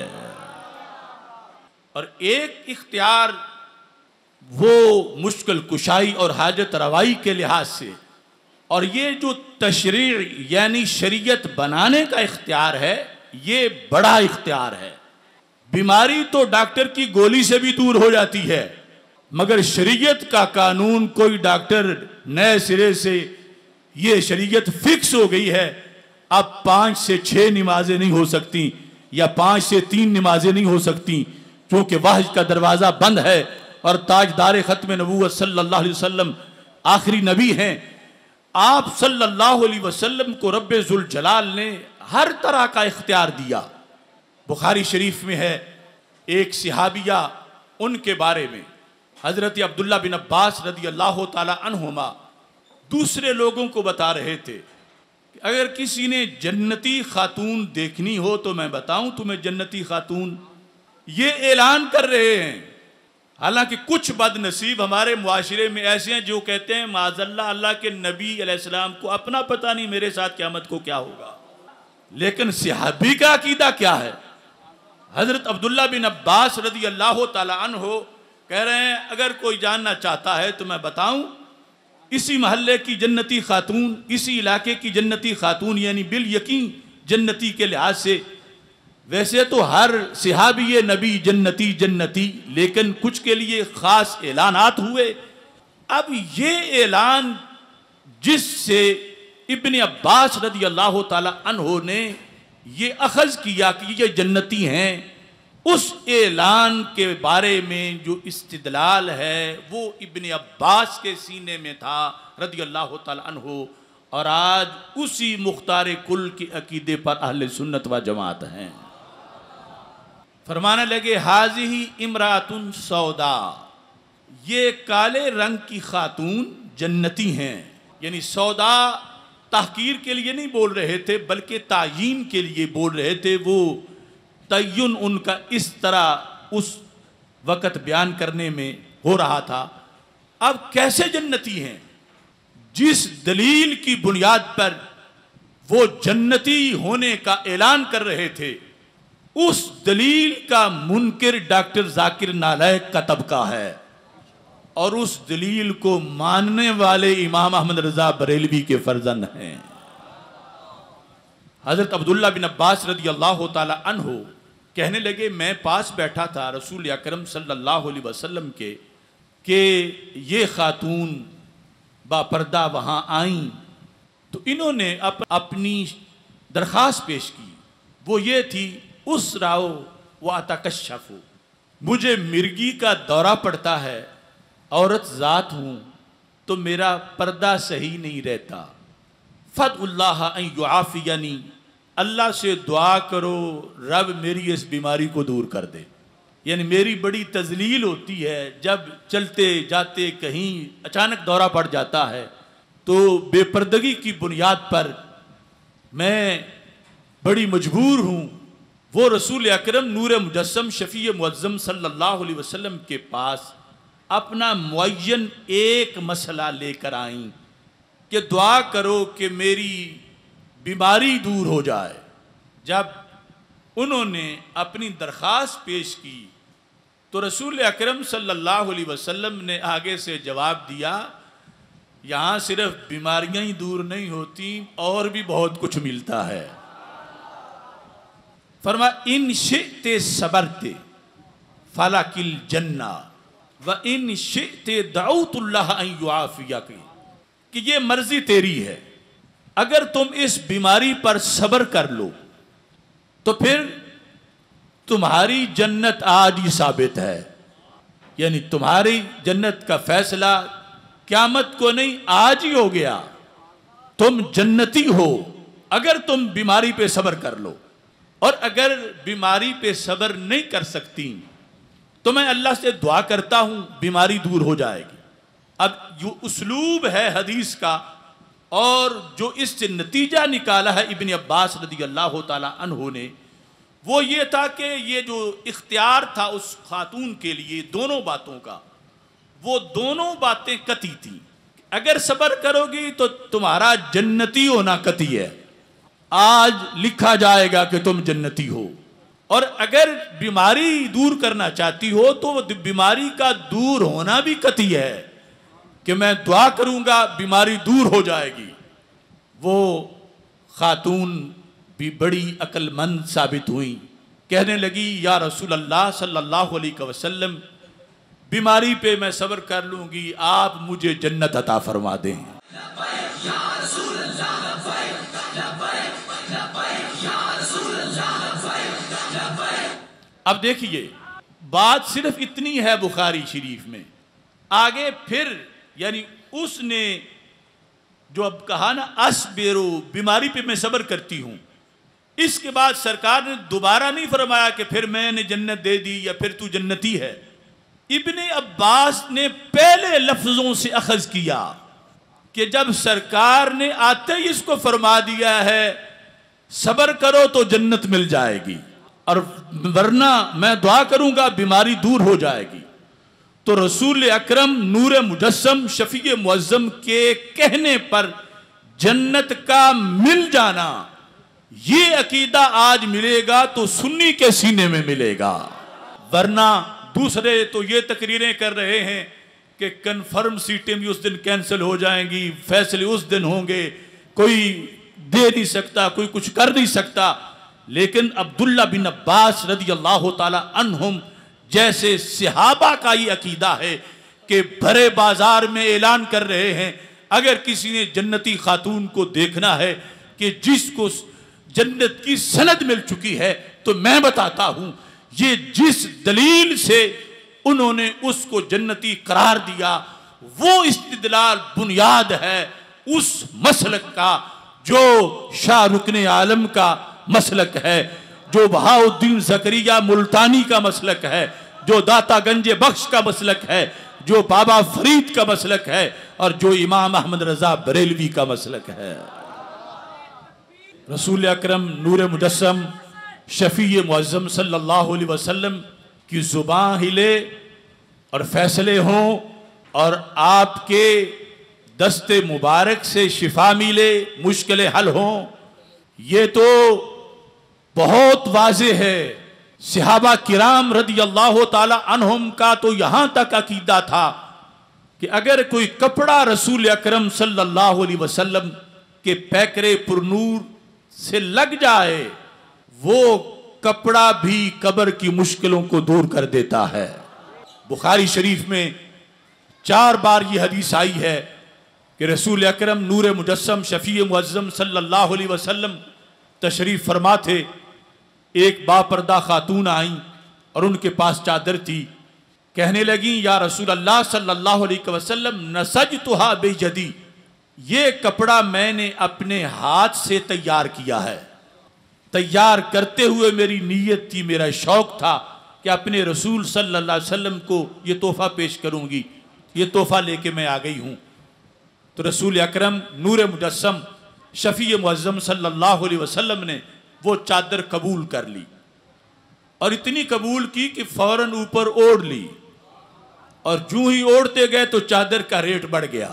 और एक इख्तियार वो मुश्किल कुशाई और हाजत रवाई के लिहाज से, और ये जो तशरीअ यानी शरीयत बनाने का इख्तियार है ये बड़ा इख्तियार है। बीमारी तो डॉक्टर की गोली से भी दूर हो जाती है, मगर शरीयत का कानून कोई डॉक्टर नए सिरे से ये शरीयत फिक्स हो गई है, अब पाँच से छः नमाजें नहीं हो सकती या पाँच से तीन नमाजें नहीं हो सकती, क्योंकि वाहिद का दरवाज़ा बंद है और ताजदार ख़त्म नबूवत सल्लल्लाहु अलैहि वसल्लम आखिरी नबी हैं। आप सल्लल्लाहु अलैहि वसल्लम को रब्बे ज़ुल जलाल ने हर तरह का इख्तियार दिया। बुखारी शरीफ में है एक सहाबिया, उनके बारे में हज़रत अब्दुल्ला बिन अब्बास रदी अल्लाह ताला अन्हुमा दूसरे लोगों को बता रहे थे कि अगर किसी ने जन्नती खातून देखनी हो तो मैं बताऊं तुम्हें जन्नती खातून, ये ऐलान कर रहे हैं। हालांकि कुछ बदनसीब हमारे मुआशरे में ऐसे हैं जो कहते हैं माज़ल्लाह अल्लाह के नबी अलैहिस्सलाम को अपना पता नहीं मेरे साथ क़यामत को क्या होगा, लेकिन सहाबी का अकीदा क्या है। हज़रत अब्दुल्ला बिन अब्बास रदी अल्लाह ताला अन्हो कह रहे हैं अगर कोई जानना चाहता है तो मैं बताऊं इसी महल्ले की जन्नती खातून, इसी इलाके की जन्नती खातून, यानी बिल यकीन जन्नती के लिहाज से। वैसे तो हर सहाबी नबी जन्नती जन्नती, लेकिन कुछ के लिए ख़ास ऐलानात हुए। अब ये ऐलान जिससे इब्न अब्बास रदी अल्लाह ताला अन्हो ने ये अखज़ किया कि ये जन्नती हैं, उस ऐलान के बारे में जो इस्तिदलाल है वो इब्न अब्बास के सीने में था रदी अल्लाह ताला अन्हो, और आज उसी मुख्तार कुल के अकीदे पर अहले सुन्नत व जमात हैं। फरमाने लगे हाज़िही इमरातुन सौदा, ये काले रंग की खातून जन्नती हैं। यानी सौदा तहकीर के लिए नहीं बोल रहे थे, बल्कि तायीन के लिए बोल रहे थे। वो तय्युन उनका इस तरह उस वक़्त बयान करने में हो रहा था। अब कैसे जन्नती हैं? जिस दलील की बुनियाद पर वो जन्नती होने का ऐलान कर रहे थे, उस दलील का मुनकिर डॉक्टर जाकिर नालायक का तबका है, और उस दलील को मानने वाले इमाम अहमद रजा बरेलवी के फर्जंद हैं। हजरत अब्दुल्ला बिन अब्बास रदी अल्लाह ताला अन्हो कहने लगे, मैं पास बैठा था रसूल अकरम सल्लल्लाहु अलैहि वसल्लम के कि ये खातून बापर्दा वहाँ आईं, तो इन्होंने अप, अपनी दरख्वास्त पेश की। वो ये थी, उस राओ व अतकशफु, मुझे मिर्गी का दौरा पड़ता है, औरत ज़ात हूँ, तो मेरा पर्दा सही नहीं रहता। फदउल्लाह अन युआफियनी, अल्लाह से दुआ करो रब मेरी इस बीमारी को दूर कर दे। यानी मेरी बड़ी तजलील होती है, जब चलते जाते कहीं अचानक दौरा पड़ जाता है तो बेपर्दगी की बुनियाद पर मैं बड़ी मजबूर हूँ। वो रसूल अकरम नूर मुजस्सम शफ़ी मुअज़्ज़म सल्लल्लाहु अलैहि वसल्लम के पास अपना मुअय्यन एक मसला लेकर आईं कि दुआ करो कि मेरी बीमारी दूर हो जाए। जब उन्होंने अपनी दरख्वास्त पेश की तो रसूल अकरम सल्लल्लाहु अलैहि वसल्लम ने आगे से जवाब दिया, यहाँ सिर्फ बीमारियां ही दूर नहीं होती, और भी बहुत कुछ मिलता है। फरमा इन शिते सबरते फलाकिल जन्ना व इन शिते दाऊतुल्लाह अन युआफियक, कि ये मर्जी तेरी है, अगर तुम इस बीमारी पर सब्र कर लो तो फिर तुम्हारी जन्नत आज ही साबित है। यानी तुम्हारी जन्नत का फैसला क़यामत को नहीं, आज ही हो गया। तुम जन्नती हो अगर तुम बीमारी पे सब्र कर लो, और अगर बीमारी पे सब्र नहीं कर सकती तो मैं अल्लाह से दुआ करता हूं बीमारी दूर हो जाएगी। अब जो उस्लूब है हदीस का, और जो इससे नतीजा निकाला है इब्न अब्बास रदी अल्लाह ताला अन्हु ने, वो ये था कि ये जो इख्तियार था उस खातून के लिए दोनों बातों का, वो दोनों बातें कती थी। अगर सब्र करोगी तो तुम्हारा जन्नती होना कती है, आज लिखा जाएगा कि तुम जन्नती हो। और अगर बीमारी दूर करना चाहती हो तो बीमारी का दूर होना भी कती है कि मैं दुआ करूंगा बीमारी दूर हो जाएगी। वो खातून भी बड़ी अक्लमंद साबित हुई, कहने लगी, या रसूल अल्लाह सल्लल्लाहु अलैहि वसल्लम, बीमारी पे मैं सब्र कर लूंगी, आप मुझे जन्नत अता फरमा दें। अब देखिए, बात सिर्फ इतनी है बुखारी शरीफ में, आगे फिर यानी उसने जो अब कहा ना, अस्बिरु, बीमारी पे मैं सब्र करती हूं, इसके बाद सरकार ने दोबारा नहीं फरमाया कि फिर मैंने जन्नत दे दी या फिर तू जन्नती है। इब्ने अब्बास ने पहले लफ्जों से अखज किया कि जब सरकार ने आते ही इसको फरमा दिया है सब्र करो तो जन्नत मिल जाएगी, और वरना मैं दुआ करूंगा बीमारी दूर हो जाएगी, तो रसूल अकरम नूर मुजस्सम शफी मुअज़्ज़म के कहने पर जन्नत का मिल जाना, ये अकीदा आज मिलेगा तो सुन्नी के सीने में मिलेगा। वरना दूसरे तो ये तकरीरें कर रहे हैं कि कन्फर्म सीटें भी उस दिन कैंसिल हो जाएंगी, फैसले उस दिन होंगे, कोई दे नहीं सकता, कोई कुछ कर नहीं सकता। लेकिन अब्दुल्ला बिन अब्बास रदी अल्लाह ताला अन्हुम जैसे सहाबा का ये अकीदा है कि भरे बाजार में ऐलान कर रहे हैं, अगर किसी ने जन्नती खातून को देखना है कि जिसको जन्नत की सनद मिल चुकी है, तो मैं बताता हूं ये जिस दलील से उन्होंने उसको जन्नती करार दिया, वो इस्तिदलाल बुनियाद है उस मसलक का जो शाह रुकने आलम का मसलक है, जो बहाउद्दीन ज़करिया मुल्तानी का मसलक है, जो दाता गंजे बख्श का मसलक है, जो बाबा फरीद का मसलक है, और जो इमाम अहमद रजा बरेलवी का मसलक है। रसूल अकरम नूर मुजस्सम शफी मुअज़्ज़म सल्लल्लाहु अलैहि वसल्लम की ज़ुबान हिले और फैसले हों और आपके दस्ते मुबारक से शिफा मिले, मुश्किलें हल हों, ये तो बहुत वाज़े है। सहाबा किराम रदी अल्लाह ताला अन्हुम का तो यहाँ तक अकीदा था कि अगर कोई कपड़ा रसूल अकरम सल्लल्लाहु अलैहि वसल्लम के पैकरे पुरनूर से लग जाए, वो कपड़ा भी कब्र की मुश्किलों को दूर कर देता है। बुखारी शरीफ में चार बार ये हदीस आई है कि रसूल अकरम नूर मुजस्सम शफी मुअज़्ज़म सल्लल्लाहु अलैहि वसल्लम तशरीफ़ फरमा थे। एक बापर्दा खातून आई और उनके पास चादर थी, कहने लगी या रसूल अल्लाह सल्लल्लाहु अलैहि वसल्लम नसजतुहा बियदी, ये कपड़ा मैंने अपने हाथ से तैयार किया है। तैयार करते हुए मेरी नीयत थी, मेरा शौक था कि अपने रसूल सल्लल्लाहु अलैहि वसल्लम को ये तोहफा पेश करूंगी, ये तोहफा लेके मैं आ गई हूं। तो रसूल अकरम नूर मुजस्सम शफी मुअज़्ज़म सल्लल्लाहु अलैहि वसल्लम ने वो चादर कबूल कर ली, और इतनी कबूल की कि फौरन ऊपर ओढ़ ली, और जूं ही ओढ़ते गए तो चादर का रेट बढ़ गया।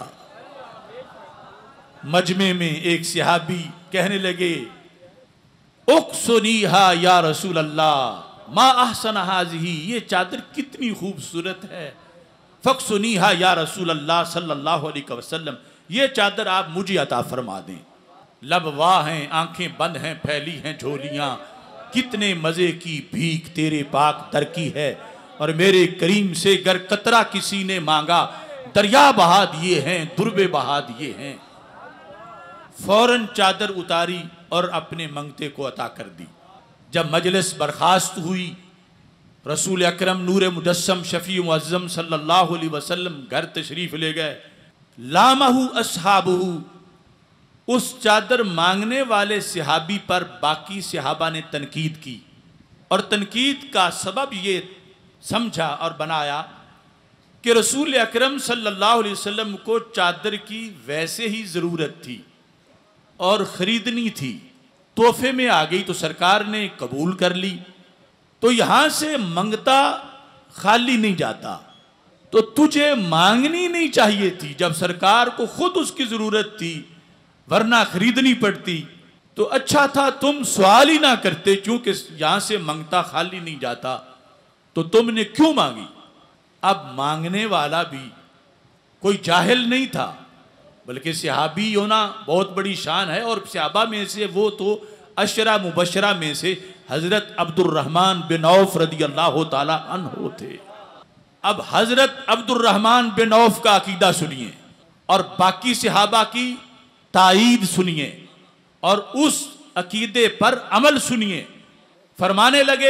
मजमे में एक सहाबी कहने लगे उक्सुनीहा या रसूल अल्लाह मा अहसन हाज़िही, ये चादर कितनी खूबसूरत है। फ़क्सुनीहा या रसूल अल्लाह सल्लल्लाहु अलैहि वसल्लम, ये चादर आप मुझे अता फरमा दें। लब वाह हैं, आंखें बंद हैं, फैली हैं झोलियाँ, कितने मज़े की भीख तेरे पाक दर की है, और मेरे करीम से गर कतरा किसी ने मांगा, दरिया बहा दिए हैं, दुर्बे बहा दिए हैं। फौरन चादर उतारी और अपने मंगते को अता कर दी। जब मजलिस बर्खास्त हुई, रसूल अकरम नूर मुजस्सम शफी मुअज़्ज़म सल्लल्लाहु अलैहि वसल्लम घर तशरीफ़ ले गए। लामहु अस्हाबहु, उस चादर मांगने वाले सहाबी पर बाकी सहाबा ने तनकीद की, और तनकीद का सबब ये समझा और बनाया कि रसूल अकरम सल्लल्लाहु अलैहि वसल्लम को चादर की वैसे ही ज़रूरत थी और ख़रीदनी थी, तोहफे में आ गई तो सरकार ने कबूल कर ली। तो यहाँ से मंगता खाली नहीं जाता, तो तुझे मांगनी नहीं चाहिए थी जब सरकार को खुद उसकी ज़रूरत थी, वरना खरीदनी पड़ती। तो अच्छा था तुम सवाल ही ना करते, क्योंकि यहाँ से मंगता खाली नहीं जाता, तो तुमने क्यों मांगी। अब मांगने वाला भी कोई जाहिल नहीं था, बल्कि सहाबी होना बहुत बड़ी शान है, और सहाबा में से वो तो अशरा मुबशरा में से हज़रत अब्दुर्रहमान बिन औफ रदी अल्लाह ताला अन्हु थे। अब हज़रत अब्दुर्रहमान बिन औफ का अकीदा सुनिए और बाकी सहाबा की ताईद सुनिए और उस अकीदे पर अमल सुनिए। फरमाने लगे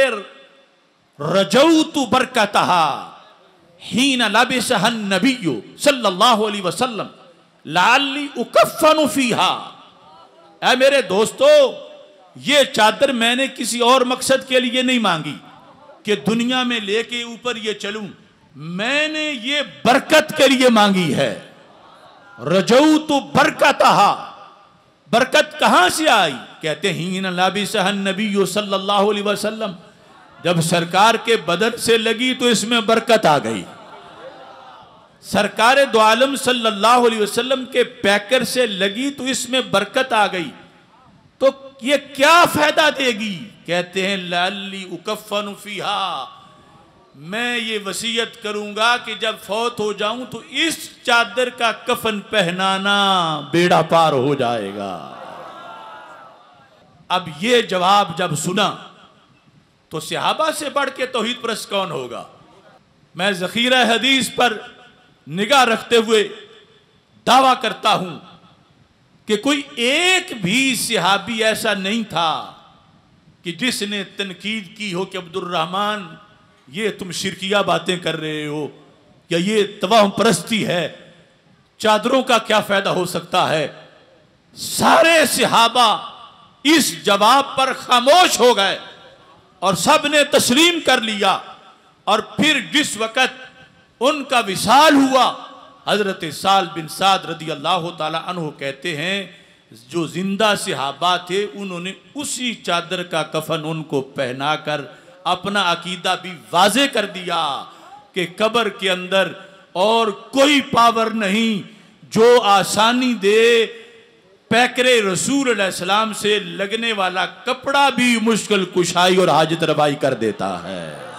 रजौतु बरकतहा हीन लबिसहन नबिय्यु सल्लल्लाहु अलैहि वसल्लम लाली उकफ़नु फीहा। ऐ मेरे दोस्तों, ये चादर मैंने किसी और मकसद के लिए नहीं मांगी कि दुनिया में लेके ऊपर ये चलूं, मैंने ये बरकत के लिए मांगी है। रजौतु बरकतहा, बरकत कहां से आई? कहते हीन लबिसहन नबिय्यु सल्लल्लाहु अलैहि वसल्लम, जब सरकार के बदन से लगी तो इसमें बरकत आ गई। सरकार दो आलम सल्लल्लाहु अलैहि वसल्लम के पैकर से लगी तो इसमें बरकत आ गई। तो ये क्या फायदा देगी? कहते हैं लाली उकफ़नु फीहा, मैं ये वसीयत करूंगा कि जब फौत हो जाऊं तो इस चादर का कफन पहनाना बेड़ा पार हो जाएगा। अब ये जवाब जब सुना तो सहाबा से बढ़ के तौहीद परस्त कौन होगा। मैं ज़ख़ीरा हदीस पर निगाह रखते हुए दावा करता हूं कि कोई एक भी सहाबी ऐसा नहीं था कि जिसने तनकीद की हो कि अब्दुर्रहमान ये तुम शिरकिया बातें कर रहे हो, या ये तवाहम परस्ती है, चादरों का क्या फायदा हो सकता है। सारे सहाबा इस जवाब पर खामोश हो गए और सब ने तस्लीम कर लिया। और फिर जिस वक़्त उनका विसाल हुआ, हजरत साल बिन साद रदी अल्लाह ताला अन्हु कहते हैं जो जिंदा सहाबा थे उन्होंने उसी चादर का कफन उनको पहनाकर अपना अकीदा भी वाज़े कर दिया कि कब्र के अंदर और कोई पावर नहीं जो आसानी दे। पैकरे रसूल अलैहि सलाम से लगने वाला कपड़ा भी मुश्किल कुशाई और हाजत रवाई कर देता है।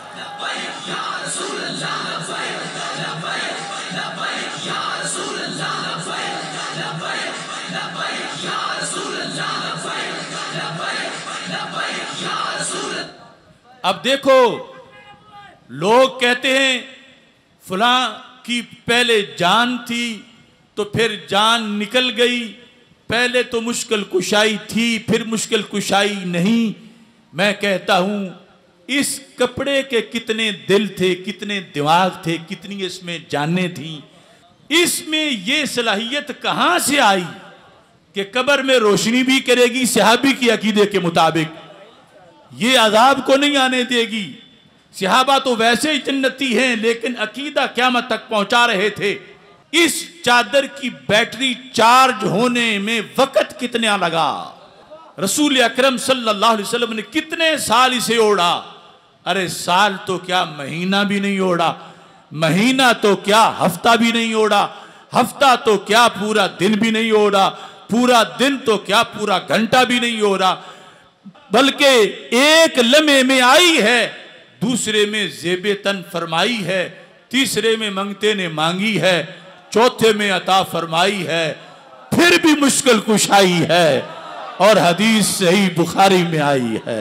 अब देखो, लोग कहते हैं फलां की पहले जान थी तो फिर जान निकल गई, पहले तो मुश्किल कुशाई थी फिर मुश्किल कुशाई नहीं। मैं कहता हूं इस कपड़े के कितने दिल थे, कितने दिमाग थे, कितनी इसमें जानें थी। इसमें ये सलाहियत कहां से आई कि कब्र में रोशनी भी करेगी सहाबी की अकीदे के मुताबिक, ये अजाब को नहीं आने देगी। सहाबा तो वैसे ही जन्नती हैं, लेकिन अकीदा क़यामत तक पहुंचा रहे थे। इस चादर की बैटरी चार्ज होने में वक्त कितना लगा। रसूल अकरम सल्लल्लाहु अलैहि वसल्लम ने कितने साल इसे ओढ़ा। अरे साल तो क्या, महीना भी नहीं ओढ़ा, महीना तो क्या, हफ्ता भी नहीं ओढ़ा, हफ्ता तो क्या, पूरा दिन भी नहीं ओढ़ा, पूरा दिन तो क्या, पूरा घंटा भी नहीं ओढ़ा, बल्कि एक लम्हे में आई है, दूसरे में ज़ेबे तन फरमाई है, तीसरे में मंगते ने मांगी है, चौथे में अता फरमाई है, फिर भी मुश्किल कुशाई है और हदीस सही बुखारी में आई है।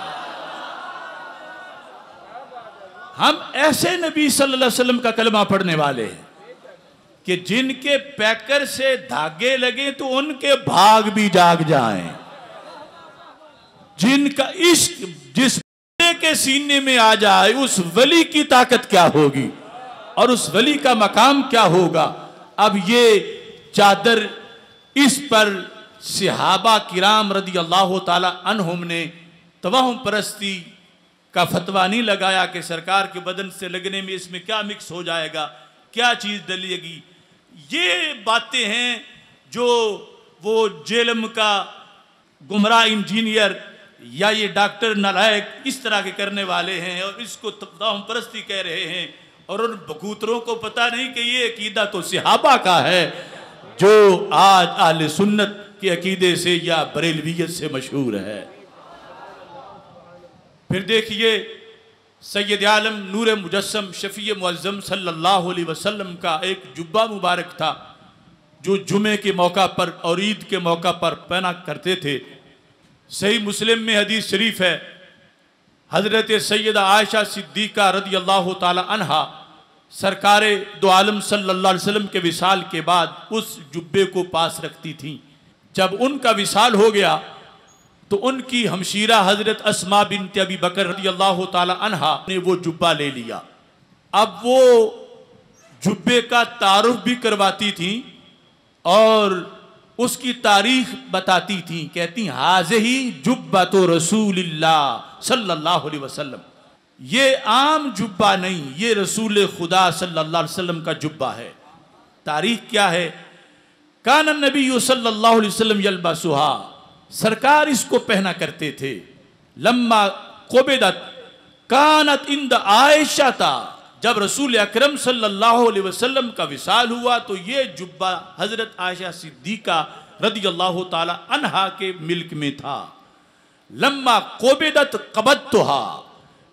हम ऐसे नबी सल्लल्लाहु अलैहि वसल्लम का कलमा पढ़ने वाले हैं कि जिनके पैकर से धागे लगे तो उनके भाग भी जाग जाएं, जिनका इश्क जिस के सीने में आ जाए उस वली की ताकत क्या होगी और उस वली का मकाम क्या होगा। अब ये चादर, इस पर सहाबा किराम रदी अल्लाह ताला अन्हुम ने तवाहुम परस्ती का फतवा नहीं लगाया कि सरकार के बदन से लगने में इसमें क्या मिक्स हो जाएगा, क्या चीज़ डलेगी। ये बातें हैं जो वो जेलम का गुमराह इंजीनियर या ये डॉक्टर नालायक इस तरह के करने वाले हैं और इसको तवाहुम परस्ती कह रहे हैं, और उन बकूतरों को पता नहीं कि ये अकीदा तो सहाबा का है जो आज आले सुन्नत के अकीदे से या बरेलवियत से मशहूर है। फिर देखिए सैयद आलम नूर मुजस्सम शफी मुअज़्ज़म सल्लल्लाहु अलैहि वसल्लम का एक जुब्बा मुबारक था जो जुमे के मौका पर और ईद के मौका पर पहना करते थे। सही मुस्लिम में हदीस शरीफ है, हजरत सैयदा आयशा सिद्दीका रदी अल्लाह ताला अन्हा सरकारे दो आलम सल्लल्लाहु अलैहि वसल्लम के विसाल के बाद उस जुब्बे को पास रखती थीं। जब उनका विसाल हो गया तो उनकी हमशीरा हजरत अस्मा बिन्त अबी बकर रदी अल्लाह ताला अन्हा ने वो जुब्बा ले लिया। अब वो जुब्बे का तारुफ भी करवाती थी और उसकी तारीख बताती थी। कहती हाज़िही जुब्बतु रसूलिल्लाह सल्लल्लाहु अलैहि वसल्लम, ये आम जुब्बा नहीं, ये रसूल खुदा सल्लल्लाहु अलैहि वसल्लम का जुब्बा है। तारीख क्या है? कान नबी सल्लल्लाहु अलैहि वसल्लम यलबसुहा, सरकार इसको पहना करते थे। लम्मा कुबिदत कानत इंद आयशा था, जब रसूल अकरम सल्लल्लाहु अलैहि वसल्लम का विसाल हुआ तो ये जुब्बा हजरत आयशा सिद्दीका रदी अल्लाह ताला अन्हा के मिल्क में था। लम्मा कुबिदत कबद्तुहा,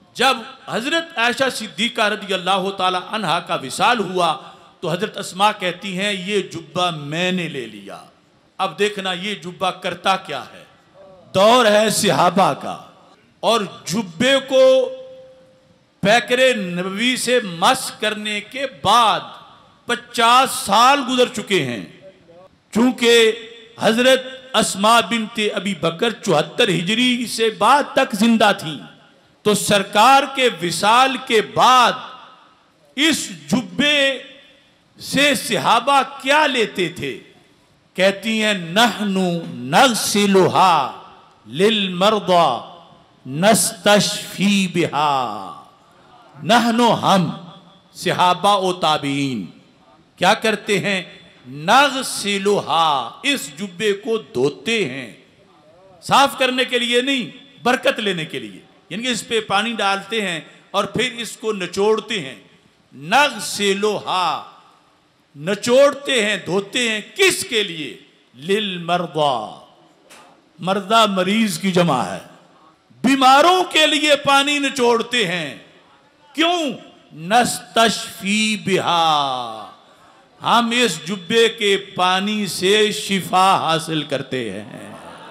जब हजरत आयशा सिद्दीका रदी अल्लाह ताला अन्हा का विसाल हुआ तो हजरत अस्मा कहती हैं ये जुब्बा मैंने ले लिया। अब देखना ये जुब्बा करता क्या है। दौर है सहाबा का और जुब्बे को पैकरे नबवी से मस करने के बाद पचास साल गुजर चुके हैं। चूंकि हजरत अस्मा बिनते अबी बकर चौहत्तर हिजरी से बाद तक जिंदा थी, तो सरकार के विसाल के बाद इस जुब्बे से सहाबा क्या लेते थे। कहती हैं नहनु नगसिलुहा लिल मर्दा नस्तशफी बिहा। नहनु हम सहाबा ओ ताबीन क्या करते हैं, नगसिलुहा इस जुब्बे को धोते हैं, साफ करने के लिए नहीं, बरकत लेने के लिए, यानी कि इस पे पानी डालते हैं और फिर इसको निचोड़ते हैं। नगसिलुहा निचोड़ते हैं, धोते हैं, किसके लिए, लिल मर्दा, मर्दा मरीज की जमा है, बीमारों के लिए पानी निचोड़ते हैं। क्यों, नस्तशफी बिहा, हम इस जुब्बे के पानी से शिफा हासिल करते हैं।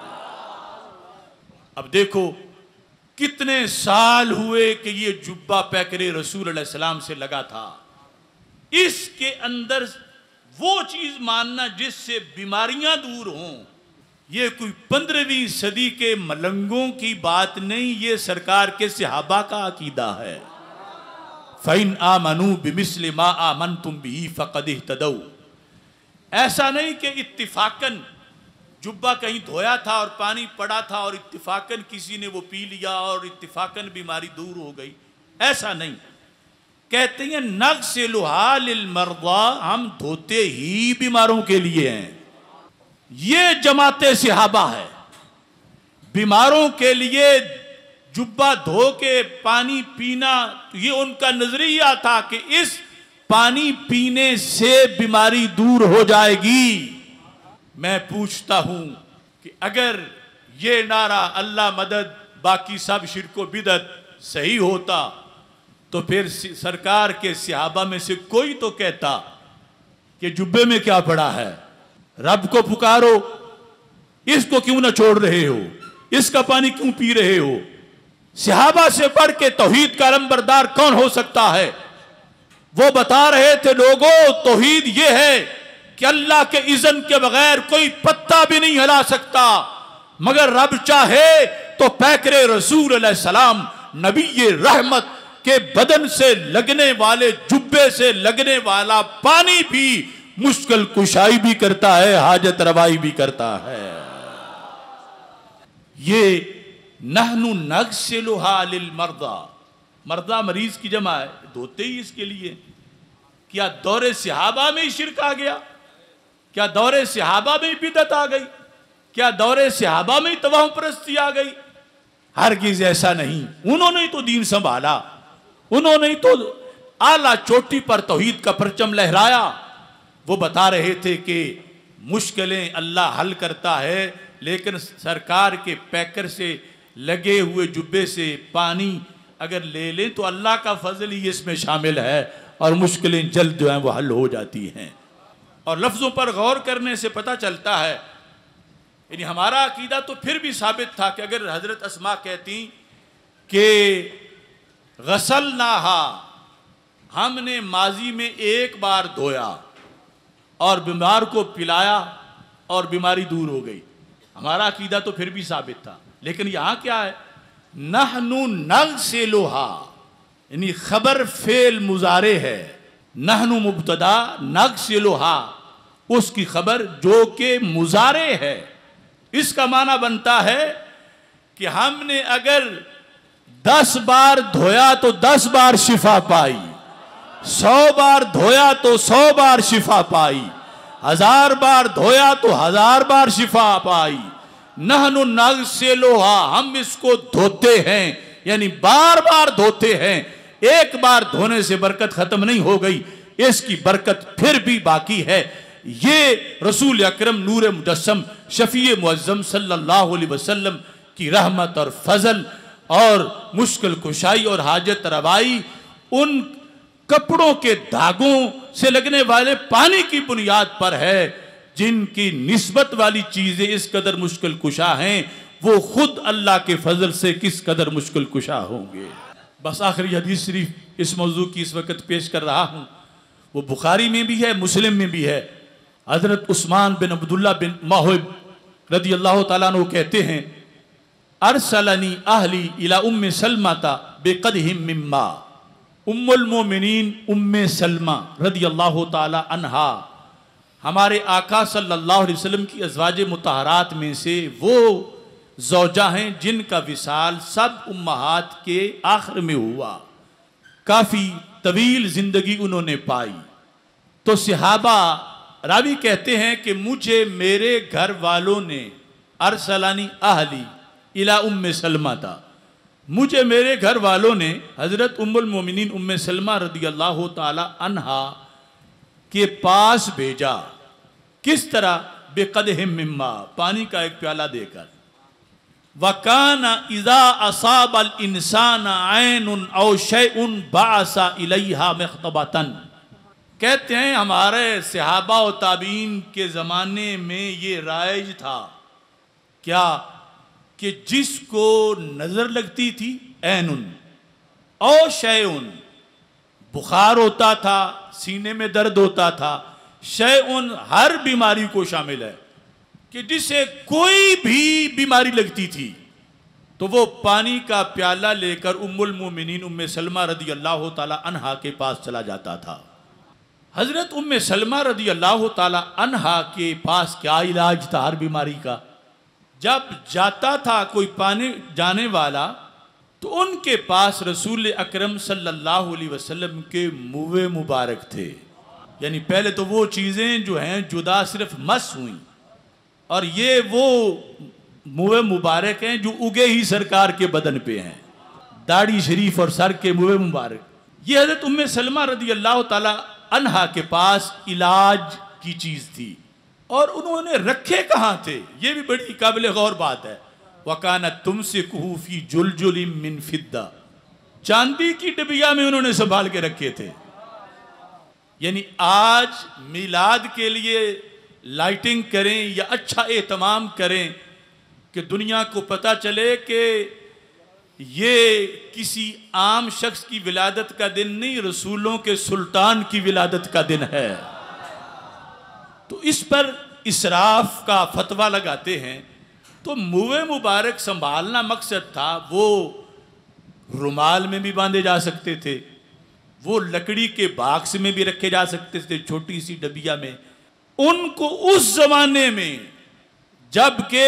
अब देखो कितने साल हुए कि ये जुब्बा पैकरे रसूल अलैहि सलाम से लगा था। इसके अंदर वो चीज मानना जिससे बीमारियां दूर हों, ये कोई पंद्रहवीं सदी के मलंगों की बात नहीं, ये सरकार के सहाबा का अकीदा है। फ़इन आमनू बिमिस्लि मा आमनतुम बिही फ़क़द इह्तदौ। ऐसा नहीं कि इत्तिफ़ाकन जुब्बा कहीं धोया था और पानी पड़ा था और इत्तिफ़ाकन किसी ने वो पी लिया और इत्तिफ़ाकन बीमारी दूर हो गई, ऐसा नहीं। कहते हैं नग़सिलुहा लिल मर्दा, हम धोते ही बीमारों के लिए हैं। ये जमाते सहाबा है, बीमारों के लिए जुब्बा धो के पानी पीना, ये उनका नजरिया था कि इस पानी पीने से बीमारी दूर हो जाएगी। मैं पूछता हूं कि अगर ये नारा अल्लाह मदद बाकी सब शिरको बिदत सही होता तो फिर सरकार के सहाबा में से कोई तो कहता कि जुब्बे में क्या पड़ा है, रब को पुकारो, इसको क्यों ना छोड़ रहे हो, इसका पानी क्यों पी रहे हो। सहाबा से बढ़ के तौहीद का अलमबरदार कौन हो सकता है। वो बता रहे थे लोगों, तौहीद ये है कि अल्लाह के इज़्न के बगैर कोई पत्ता भी नहीं हिला सकता, मगर रब चाहे तो पैकरे रसूल अलैहि सलाम नबी रहमत के बदन से लगने वाले जुब्बे से लगने वाला पानी भी मुश्किल कुशाई भी करता है, हाजत रवाई भी करता है। ये नहनु नग़सिलुहा लिल मर्दा, मर्दा मरीज की जमा है, धोते ही इसके लिए। क्या दौरे सहाबा में ही शिरक आ गया, क्या दौरे सहाबा में ही बिदअत आ गई, क्या दौरे सहाबा में ही तवाहम परस्ती आ गई। हरगिज़ ऐसा नहीं। उन्होंने ही तो दीन संभाला, उन्होंने ही तो आला चोटी पर तौहीद का परचम लहराया। वो बता रहे थे कि मुश्किलें अल्लाह हल करता है, लेकिन सरकार के पैकर से लगे हुए जुब्बे से पानी अगर ले लें तो अल्लाह का फजल ही इसमें शामिल है और मुश्किलें जल्द जो हैं वो हल हो जाती हैं। और लफ्ज़ों पर गौर करने से पता चलता है, यानी हमारा अकीदा तो फिर भी साबित था कि अगर हज़रत अस्मा कहती कि गसलनाहा, हमने माजी में एक बार धोया और बीमार को पिलाया और बीमारी दूर हो गई, हमारा अकीदा तो फिर भी साबित था। लेकिन यहां क्या है, नहनु नग़सिलुहा, यानी खबर फेल मुजारे है, नहनु मुब्तदा नग़सिलुहा उसकी खबर जो कि मुजारे है। इसका माना बनता है कि हमने अगर दस बार धोया तो दस बार शिफा पाई, सौ बार धोया तो सौ बार शिफा पाई, हजार बार धोया तो हजार बार शिफा पाई। नहनु नग़सिलुहा, हम इसको धोते हैं, यानी बार बार धोते हैं। एक बार धोने से बरकत खत्म नहीं हो गई, इसकी बरकत फिर भी बाकी है। ये रसूल अकरम नूर मुजस्सम शफी मुअज़्ज़म सल्लल्लाहु अलैहि वसल्लम की रहमत और फजल और मुश्किल कुशाई और हाजत रवाई उन कपड़ों के धागों से लगने वाले पानी की बुनियाद पर है, जिनकी निस्बत वाली चीजें इस कदर मुश्किल कुशा हैं, वो खुद अल्लाह के फजल से किस कदर मुश्किल कुशा होंगे। बस आखिरी हदीस शरीफ इस मौजू की इस वक्त पेश कर रहा हूँ, वो बुखारी में भी है, मुस्लिम में भी है। हजरत उस्मान बिन अब्दुल्ला बिन मौहिब रदी अल्लाह ताला अन्हु कहते हैं, अरसलनी अहली इला उम्मे सलमाता बेकदहिम मिम्मा। उम्मुल मोमिनीन उम्मे सलमा रदी अल्लाह ताला अन्हा हमारे आका सल्लल्लाहु अलैहि वसल्लम की अज़वाज मुतहरात में से वो ज़ौजा हैं जिनका विसाल सब उम्महात के आखिर में हुआ। काफ़ी तवील ज़िंदगी उन्होंने पाई। तो सहाबा रावी कहते हैं कि मुझे मेरे घर वालों ने अरसलानी अहली इला उम्मे सलमा था, मुझे मेरे घर वालों ने हज़रत उम्मुल मोमिनीन उम्मे सलमा रदी अल्लाह ताला अन्हा के पास भेजा। किस तरह? बेकदहिम मिम्मा, पानी का एक प्याला देकर। वकाना इज़ा असाबल इंसान ऐनुन औ शैउन बासा इलैहा मख्तबतन। कहते हैं हमारे सहाबा और ताबीन के ज़माने में ये राइज था क्या कि जिसको नज़र लगती थी ऐनुन औ शैउन, बुखार होता था, सीने में दर्द होता था, शैउन हर बीमारी को शामिल है कि जिसे कोई भी बीमारी लगती थी तो वो पानी का प्याला लेकर उम्मुल मोमिनीन उम्मे सलमा रदी अल्लाह ताला अन्हा के पास चला जाता था। हजरत उम्मे सलमा रदी अल्लाह ताला अन्हा के पास क्या इलाज था हर बीमारी का? जब जाता था कोई पानी जाने वाला तो उनके पास रसूल अकरम सल्लल्लाहु अलैहि वसल्लम के मुँह मुबारक थे। यानी पहले तो वो चीज़ें जो हैं जुदा सिर्फ मस हुई, और ये वो मुँह मुबारक हैं जो उगे ही सरकार के बदन पे हैं, दाढ़ी शरीफ और सर के मुँह मुबारक। ये हज़रत उम्मे सलमा रदी अल्लाह ताला अन्हा के पास इलाज की चीज़ थी, और उन्होंने रखे कहाँ थे ये भी बड़ी काबिल गौर बात है। वकाना तुमसे कुहूफी जुलजुली मिन फिद्दा, चांदी की डिबिया में उन्होंने संभाल के रखे थे। यानी आज मिलाद के लिए लाइटिंग करें या अच्छा एहतमाम करें कि दुनिया को पता चले कि ये किसी आम शख्स की विलादत का दिन नहीं, रसूलों के सुल्तान की विलादत का दिन है, तो इस पर इसराफ का फतवा लगाते हैं। तो मुँह मुबारक संभालना मकसद था, वो रुमाल में भी बांधे जा सकते थे, वो लकड़ी के बाक्स में भी रखे जा सकते थे, छोटी सी डबिया में। उनको उस जमाने में जबकि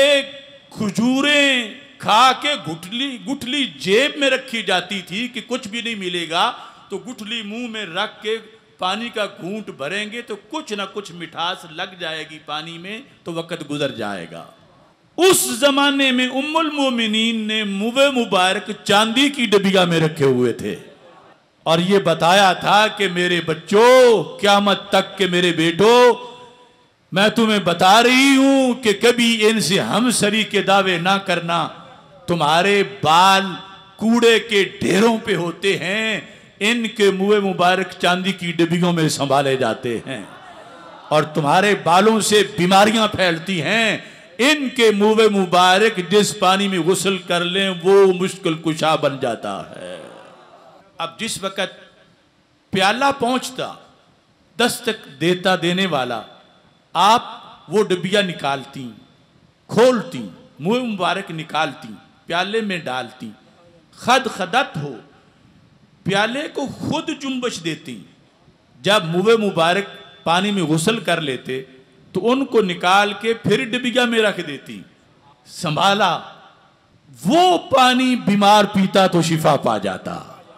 खजूरें खा के गुठली गुठली जेब में रखी जाती थी कि कुछ भी नहीं मिलेगा, तो गुठली मुंह में रख के पानी का घूंट भरेंगे तो कुछ ना कुछ मिठास लग जाएगी पानी में, तो वक्त गुजर जाएगा। उस जमाने में उम्मुल मोमिनीन ने मुँह मुबारक चांदी की डबिया में रखे हुए थे, और ये बताया था कि मेरे बच्चों, क़यामत तक के मेरे बेटो, मैं तुम्हें बता रही हूं कि कभी इनसे हमसरी के दावे ना करना। तुम्हारे बाल कूड़े के ढेरों पे होते हैं, इनके मुँह मुबारक चांदी की डिबियों में संभाले जाते हैं, और तुम्हारे बालों से बीमारियां फैलती हैं। इनके मुँह मुबारक जिस पानी में गुस्ल कर लें वो मुश्किल कुशा बन जाता है। अब जिस वक़्त प्याला पहुंचता, दस्तक देता देने वाला, आप वो डबिया निकालती, खोलती, मुँह मुबारक निकालती, प्याले में डालती, खद खदत हो, प्याले को खुद जुम्बश देती। जब मुँह मुबारक पानी में गुस्ल कर लेते तो उनको निकाल के फिर डबिया में रख देती, संभाला। वो पानी बीमार पीता तो शिफा पा जाता।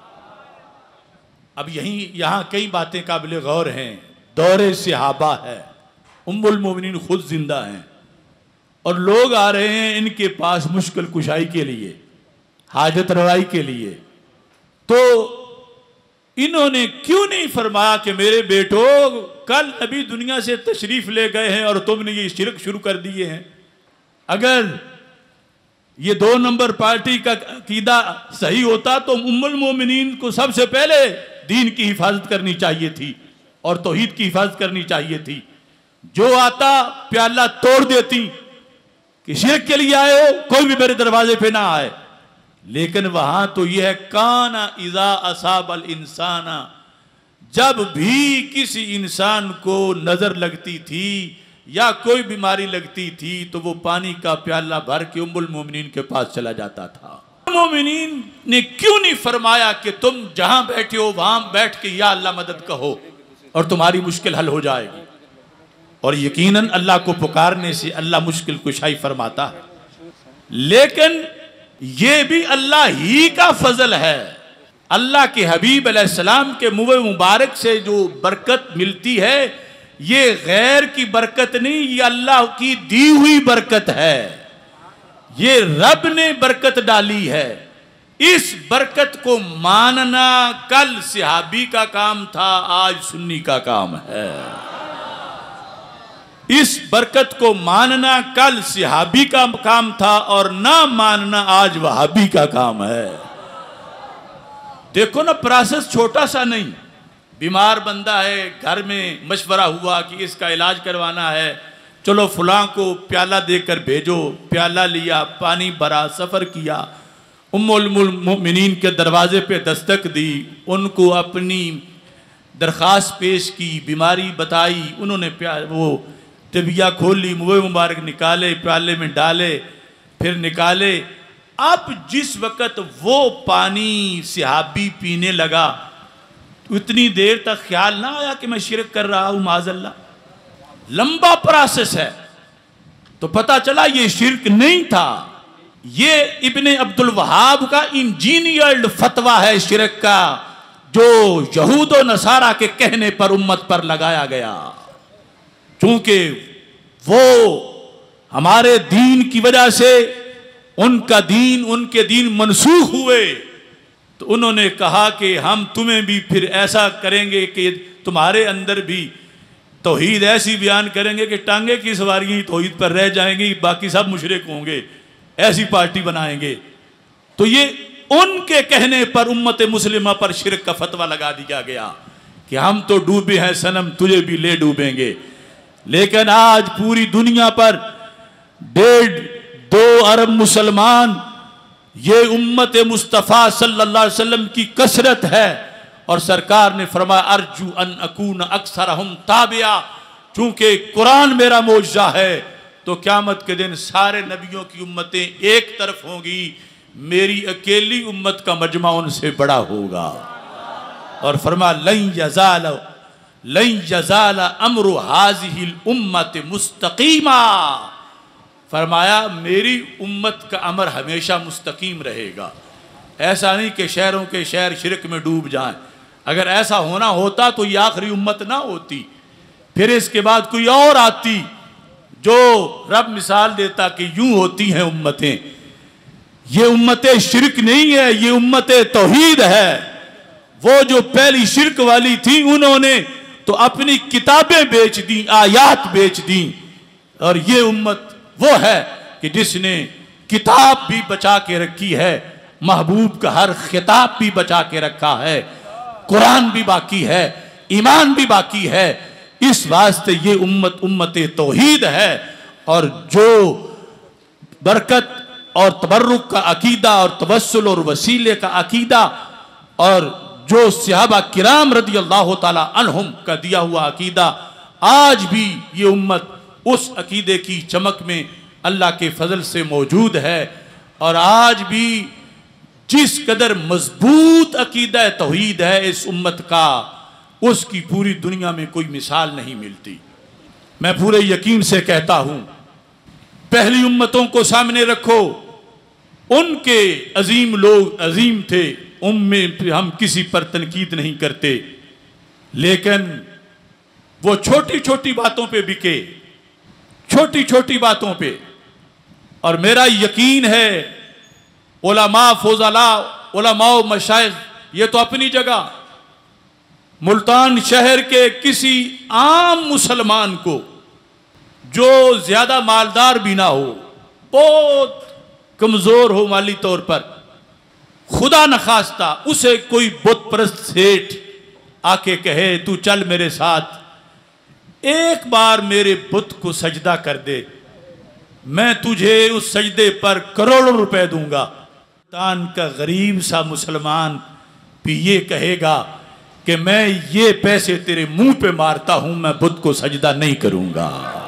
अब यहीं यहाँ कई बातें काबिल गौर हैं। दौरे सहाबा है, उम्मुल मोमिनीन खुद जिंदा हैं, और लोग आ रहे हैं इनके पास मुश्किल कुशाई के लिए, हाजत रवाई के लिए। तो इन्होंने क्यों नहीं फरमाया कि मेरे बेटो, कल नबी दुनिया से तशरीफ ले गए हैं और तुमने ये शिरक शुरू कर दिए हैं। अगर ये दो नंबर पार्टी का अकीदा सही होता तो उम्मुल मोमिनीन को सबसे पहले दीन की हिफाजत करनी चाहिए थी और तौहीद की हिफाजत करनी चाहिए थी। जो आता प्याला तोड़ देती कि शिरक के लिए आए हो, कोई भी मेरे दरवाजे पे ना आए। लेकिन वहां तो यह है काना इज़ा असाबल इंसाना, जब भी किसी इंसान को नजर लगती थी या कोई बीमारी लगती थी तो वो पानी का प्याला भर के उम्मुल मोमिनीन के पास चला जाता था। मोमिनीन ने क्यों नहीं फरमाया कि तुम जहां बैठे हो वहां बैठ के या अल्लाह मदद कहो और तुम्हारी मुश्किल हल हो जाएगी। और यकीनन अल्लाह को पुकारने से अल्लाह मुश्किल कुशाई फरमाता है। लेकिन ये भी अल्लाह ही का फजल है। अल्लाह के हबीब अलैहिस्सलाम के मुँह मुबारक से जो बरकत मिलती है ये गैर की बरकत नहीं, ये अल्लाह की दी हुई बरकत है। ये रब ने बरकत डाली है। इस बरकत को मानना कल सहाबी का काम था, आज सुन्नी का काम है। इस बरकत को मानना कल सहाबी का काम था और ना मानना आज वहाबी का काम है। देखो ना, प्रोसेस छोटा सा नहीं। बीमार बंदा है, घर में मशवरा हुआ कि इसका इलाज करवाना है, चलो फलां को प्याला देकर भेजो। प्याला लिया, पानी भरा, सफ़र किया, उम्मुल मोमिनीन के दरवाजे पे दस्तक दी, उनको अपनी दरख्वास्त पेश की, बीमारी बताई। उन्होंने प्यार वो तबिया खोली, मुँह मुबारक निकाले, प्याले में डाले, फिर निकाले। अब जिस वक़्त वो पानी सहाबी पीने लगा उतनी देर तक ख्याल ना आया कि मैं शिरक कर रहा हूं, माज़अल्लाह। लंबा प्रोसेस है तो पता चला ये शिरक नहीं था। ये इब्ने अब्दुल वहाब का इंजीनियर्ड फतवा है शिरक का, जो यहूद व नसारा के कहने पर उम्मत पर लगाया गया। चूंकि वो हमारे दीन की वजह से उनका दीन उनके दीन मनसूख हुए तो उन्होंने कहा कि हम तुम्हें भी फिर ऐसा करेंगे कि तुम्हारे अंदर भी तौहीद ऐसी बयान करेंगे कि टांगे की सवारी तौहीद पर रह जाएंगी, बाकी सब मुशरिक होंगे, ऐसी पार्टी बनाएंगे। तो ये उनके कहने पर उम्मत मुस्लिमा पर शिरक का फतवा लगा दिया गया कि हम तो डूबे हैं सनम, तुझे भी ले डूबेंगे। लेकिन आज पूरी दुनिया पर डेढ़ दो अरब मुसलमान, ये उम्मत मुस्तफ़ा सल्लल्लाहु अलैहि वसल्लम की कसरत है। और सरकार ने फरमाया अर्जू अन अकून अक्सरहुम ताबिया, चूंकि कुरान मेरा मौजज़ा है तो क़यामत के दिन सारे नबियों की उम्मतें एक तरफ होंगी, मेरी अकेली उम्मत का मजमा उनसे बड़ा होगा। और फरमाया लन यज़ाल लन यज़ाल अम्रु हाज़िहिल उम्मत मुस्तक़ीमा, फरमाया मेरी उम्मत का अमर हमेशा मुस्तकीम रहेगा। ऐसा नहीं कि शहरों के शहर शिरक में डूब जाएं। अगर ऐसा होना होता तो ये आखिरी उम्मत ना होती, फिर इसके बाद कोई और आती जो रब मिसाल देता कि यूं होती हैं उम्मतें। ये उम्मतें शिरक नहीं है, ये उम्मतें तौहीद है। वो जो पहली शिरक वाली थी उन्होंने तो अपनी किताबें बेच दी, आयात बेच दी। और ये उम्मत वो है कि जिसने किताब भी बचा के रखी है, महबूब का हर खिताब भी बचा के रखा है, कुरान भी बाकी है, ईमान भी बाकी है। इस वास्ते ये उम्मत उम्मत तौहीद है। और जो बरकत और तबर्रुक का अकीदा और तवस्सुल और वसीले का अकीदा और जो सहाबा किराम रदी अल्लाह ताला अन्हुम का दिया हुआ अकीदा, आज भी ये उम्मत उस अकीदे की चमक में अल्लाह के फजल से मौजूद है। और आज भी जिस कदर मजबूत अकीदा तौहीद है इस उम्मत का, उसकी पूरी दुनिया में कोई मिसाल नहीं मिलती। मैं पूरे यकीन से कहता हूं, पहली उम्मतों को सामने रखो, उनके अजीम लोग अजीम थे, उनमें हम किसी पर तनकीद नहीं करते, लेकिन वो छोटी छोटी बातों पे बिके, छोटी छोटी बातों पे। और मेरा यकीन है उलमा फुज़ला उलमा मशाइख ये तो अपनी जगह, मुल्तान शहर के किसी आम मुसलमान को जो ज्यादा मालदार भी ना हो, बहुत कमजोर हो माली तौर पर, खुदा न खास्ता उसे कोई बुत परस्त सेठ आके कहे तू चल मेरे साथ, एक बार मेरे बुत को सजदा कर दे, मैं तुझे उस सजदे पर करोड़ों रुपए दूंगा। तान का गरीब सा मुसलमान भी ये कहेगा कि मैं ये पैसे तेरे मुंह पे मारता हूं, मैं बुत को सजदा नहीं करूंगा।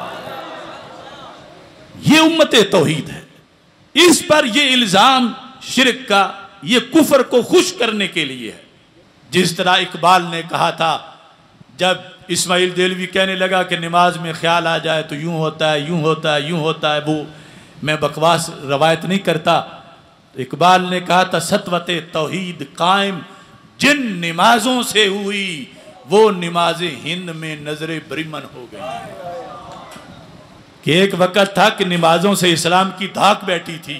ये उम्मते तौहीद है। इस पर ये इल्जाम शिरक का, ये कुफर को खुश करने के लिए है। जिस तरह इकबाल ने कहा था, जब इस्माइल देलवी कहने लगा कि नमाज में ख्याल आ जाए तो यूं होता है, यूं होता है, यूं होता है, वो मैं बकवास रवायत नहीं करता। तो इकबाल ने कहा था, सतवते तौहीद कायम जिन नमाजों से हुई, वो नमाजें हिंद में नजरे बरिमन हो गई। कि एक वक्त था कि नमाजों से इस्लाम की धाक बैठी थी,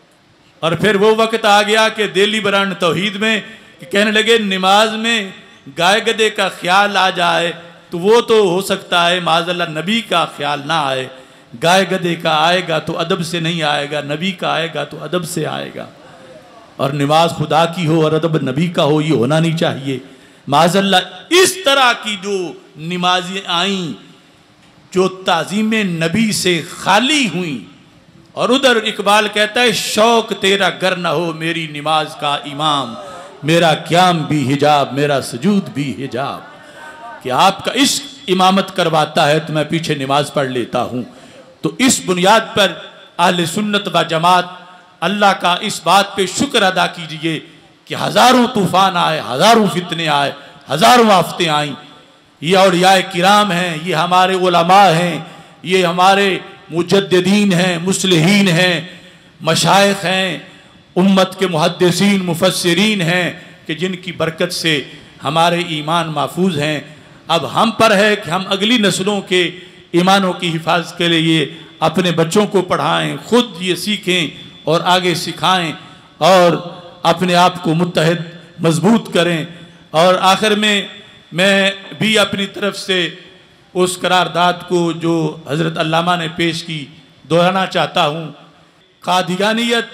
और फिर वो वक्त आ गया कि दिल्ली बरान तौहीद में कि कहने लगे नमाज में गाय गदे का ख्याल आ जाए तो वो तो हो सकता है, माज़अल्लाह नबी का ख्याल ना आए। गाय गदे का आएगा तो अदब से नहीं आएगा, नबी का आएगा तो अदब से आएगा। और नमाज खुदा की हो और अदब नबी का हो, ये होना नहीं चाहिए। माज़अल्लाह इस तरह की जो नमाजें आईं जो ताज़ीम नबी से खाली हुई, और उधर इकबाल कहता है शौक तेरा गर न हो मेरी नमाज का इमाम, मेरा क़याम भी हिजाब, मेरा सजूद भी हिजाब। कि आपका इश्क इमामत करवाता है तो मैं पीछे नमाज पढ़ लेता हूँ। तो इस बुनियाद पर अहले सुन्नत व जमात अल्लाह का इस बात पे शुक्र अदा कीजिए कि हज़ारों तूफ़ान आए, हज़ारों फितने आए, हज़ारों आफतें आईं। ये औलियाए किराम हैं, ये हमारे उलमा हैं, ये हमारे मुजद्दिदीन हैं, मुस्लिहीन हैं, मशाइख हैं, उम्मत के मुहद्दिसीन मुफस्सिरीन हैं कि जिनकी बरकत से हमारे ईमान महफूज हैं। अब हम पर है कि हम अगली नस्लों के ईमानों की हिफाजत के लिए अपने बच्चों को पढ़ाएं, खुद ये सीखें और आगे सिखाएं और अपने आप को मुत्तहिद मजबूत करें। और आखिर में मैं भी अपनी तरफ से उस करारदाद को जो हज़रत अल्लामा ने पेश की दोहराना चाहता हूँ। कादियानियत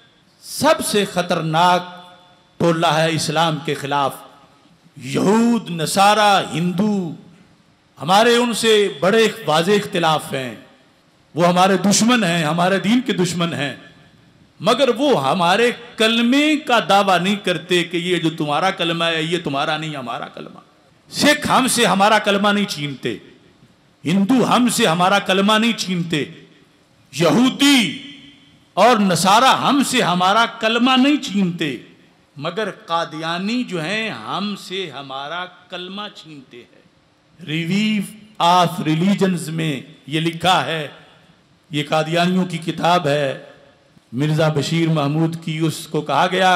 सबसे ख़तरनाक टोला है इस्लाम के ख़िलाफ़। यहूद, नसारा, हिंदू हमारे उनसे बड़े वाज़ेह इख्तिलाफ़ हैं। वो हमारे दुश्मन हैं, हमारे दीन के दुश्मन हैं, मगर वो हमारे कलमे का दावा नहीं करते कि ये जो तुम्हारा कलमा है ये तुम्हारा नहीं, हमारा कलमा। सिख हमसे हमारा कलमा नहीं छीनते, हिंदू हमसे हमारा कलमा नहीं छीनते, यहूदी और नसारा हमसे हमारा कलमा नहीं छीनते, मगर कादियानी जो हैं हमसे हमारा कलमा छीनते हैं। रिव्यू ऑफ रिलीजन्स में ये लिखा है, ये कादियानियों की किताब है, मिर्ज़ा बशीर महमूद की। उसको कहा गया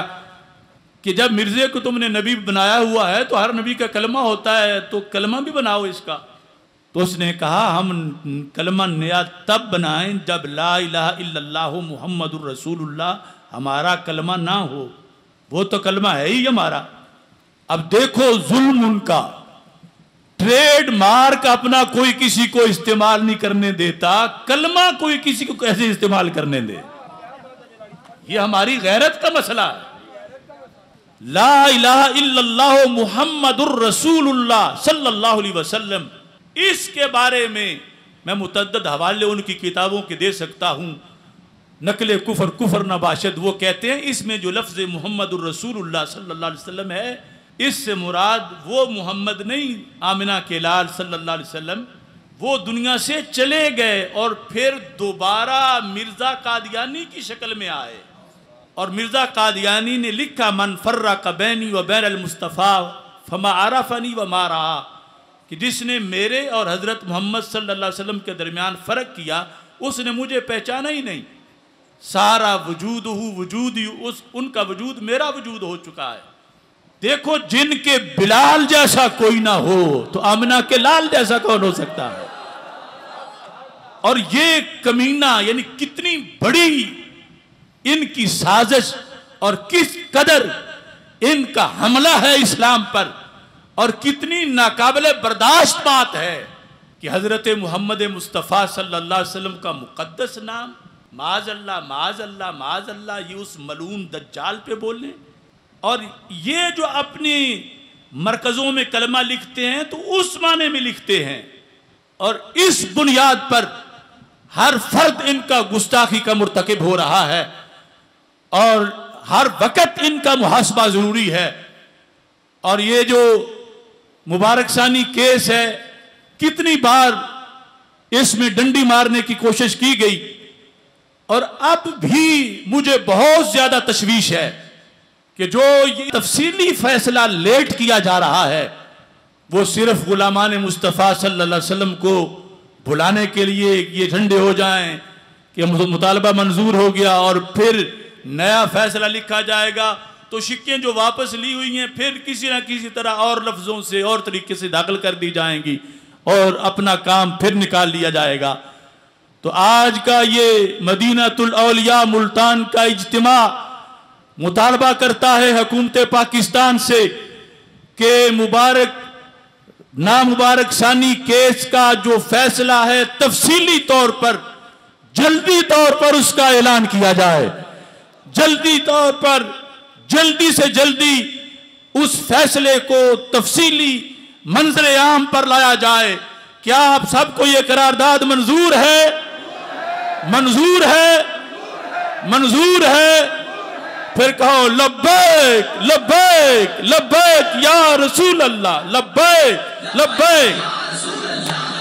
कि जब मिर्ज़े को तुमने नबी बनाया हुआ है तो हर नबी का कलमा होता है, तो कलमा भी बनाओ इसका। तो उसने कहा हम कलमा नया तब बनाएं जब ला इलाहा इल्लल्लाहु मुहम्मदुर रसूलुल्लाह हमारा कलमा ना हो। वो तो कलमा है ही हमारा। अब देखो जुल्म उनका, ट्रेड मार्क अपना कोई किसी को इस्तेमाल नहीं करने देता, कलमा कोई किसी को कैसे इस्तेमाल करने दे? ये हमारी गैरत का मसला है। ला इलाहा इल्लल्लाहु मुहम्मदुर रसूलुल्लाह सल्लल्लाहु अलैहि वसल्लम, इसके बारे में मैं मुतअद्दिद हवाले उनकी किताबों के दे सकता हूँ। नकले कुफर कुफर नबाशद, वो कहते हैं इसमें जो लफ्ज़ मुहम्मदुर रसूलुल्लाह सल्लल्लाहु अलैहि वसल्लम है, इससे मुराद वो मोहम्मद नहीं, आमिना के लाल सल्लल्लाहु अलैहि वसल्लम, वो दुनिया से चले गए और फिर दोबारा मिर्ज़ा कादियानी की शक्ल में आए। और मिर्ज़ा कादियानी ने लिखा मन फर्रक़ बैनी व बैन अल मुस्तफ़ा फमा आरफ़नी व मा रहा, कि जिसने मेरे और हज़रत मोहम्मद सल्लल्लाहु अलैहि वसल्लम के दरमियान फ़र्क किया उसने मुझे पहचाना ही नहीं। सारा वजूद हु वजूद, उस उनका वजूद मेरा वजूद हो चुका है। देखो जिनके बिलाल जैसा कोई ना हो तो आमिना के लाल जैसा कौन हो सकता है? और ये कमीना यानी कितनी बड़ी इनकी साजिश और किस कदर इनका हमला है इस्लाम पर, और कितनी नाकाबिले बर्दाश्त बात है कि हज़रत मोहम्मद मुस्तफ़ा सल्लल्लाहु अलैहि वसल्लम का मुक़द्दस नाम माज़ल्ला माज़ल्ला माज़ल्ला, ये उस मलून दज्जाल पे बोलें। और ये जो अपनी मरकज़ों में कलमा लिखते हैं तो उस माने में लिखते हैं, और इस बुनियाद पर हर फर्द इनका गुस्ताखी का मुर्तकिब हो रहा है और हर वक़्त इनका मुहासबा ज़रूरी है। और ये जो मुबारक सानी केस है, कितनी बार इसमें डंडी मारने की कोशिश की गई, और अब भी मुझे बहुत ज़्यादा तशवीश है कि जो ये तफसीली फैसला लेट किया जा रहा है वो सिर्फ गुलामान मुस्तफ़ा सल्लल्लाहु अलैहि वसल्लम को बुलाने के लिए ये झंडे हो जाएं कि मुतालबा मंजूर हो गया और फिर नया फैसला लिखा जाएगा, तो शिक्कें जो वापस ली हुई हैं फिर किसी ना किसी तरह और लफ्ज़ों से और तरीके से दाखिल कर दी जाएंगी और अपना काम फिर निकाल लिया जाएगा। तो आज का ये मदीनातुल औलिया मुल्तान का इज्तिमा मुतालबा करता है हुकूमत पाकिस्तान से कि मुबारक नामुबारक सानी केस का जो फैसला है तफसीली तौर पर जल्दी तौर पर उसका ऐलान किया जाए, जल्दी तौर पर जल्दी से जल्दी उस फैसले को तफसीली मंजर आम पर लाया जाए। क्या आप सबको ये करारदाद मंजूर है? मंजूर है? मंजूर है? फिर कहो लब्बैक लब्बैक लब्बैक या रसूल अल्लाह, लब्बैक लब्बैक।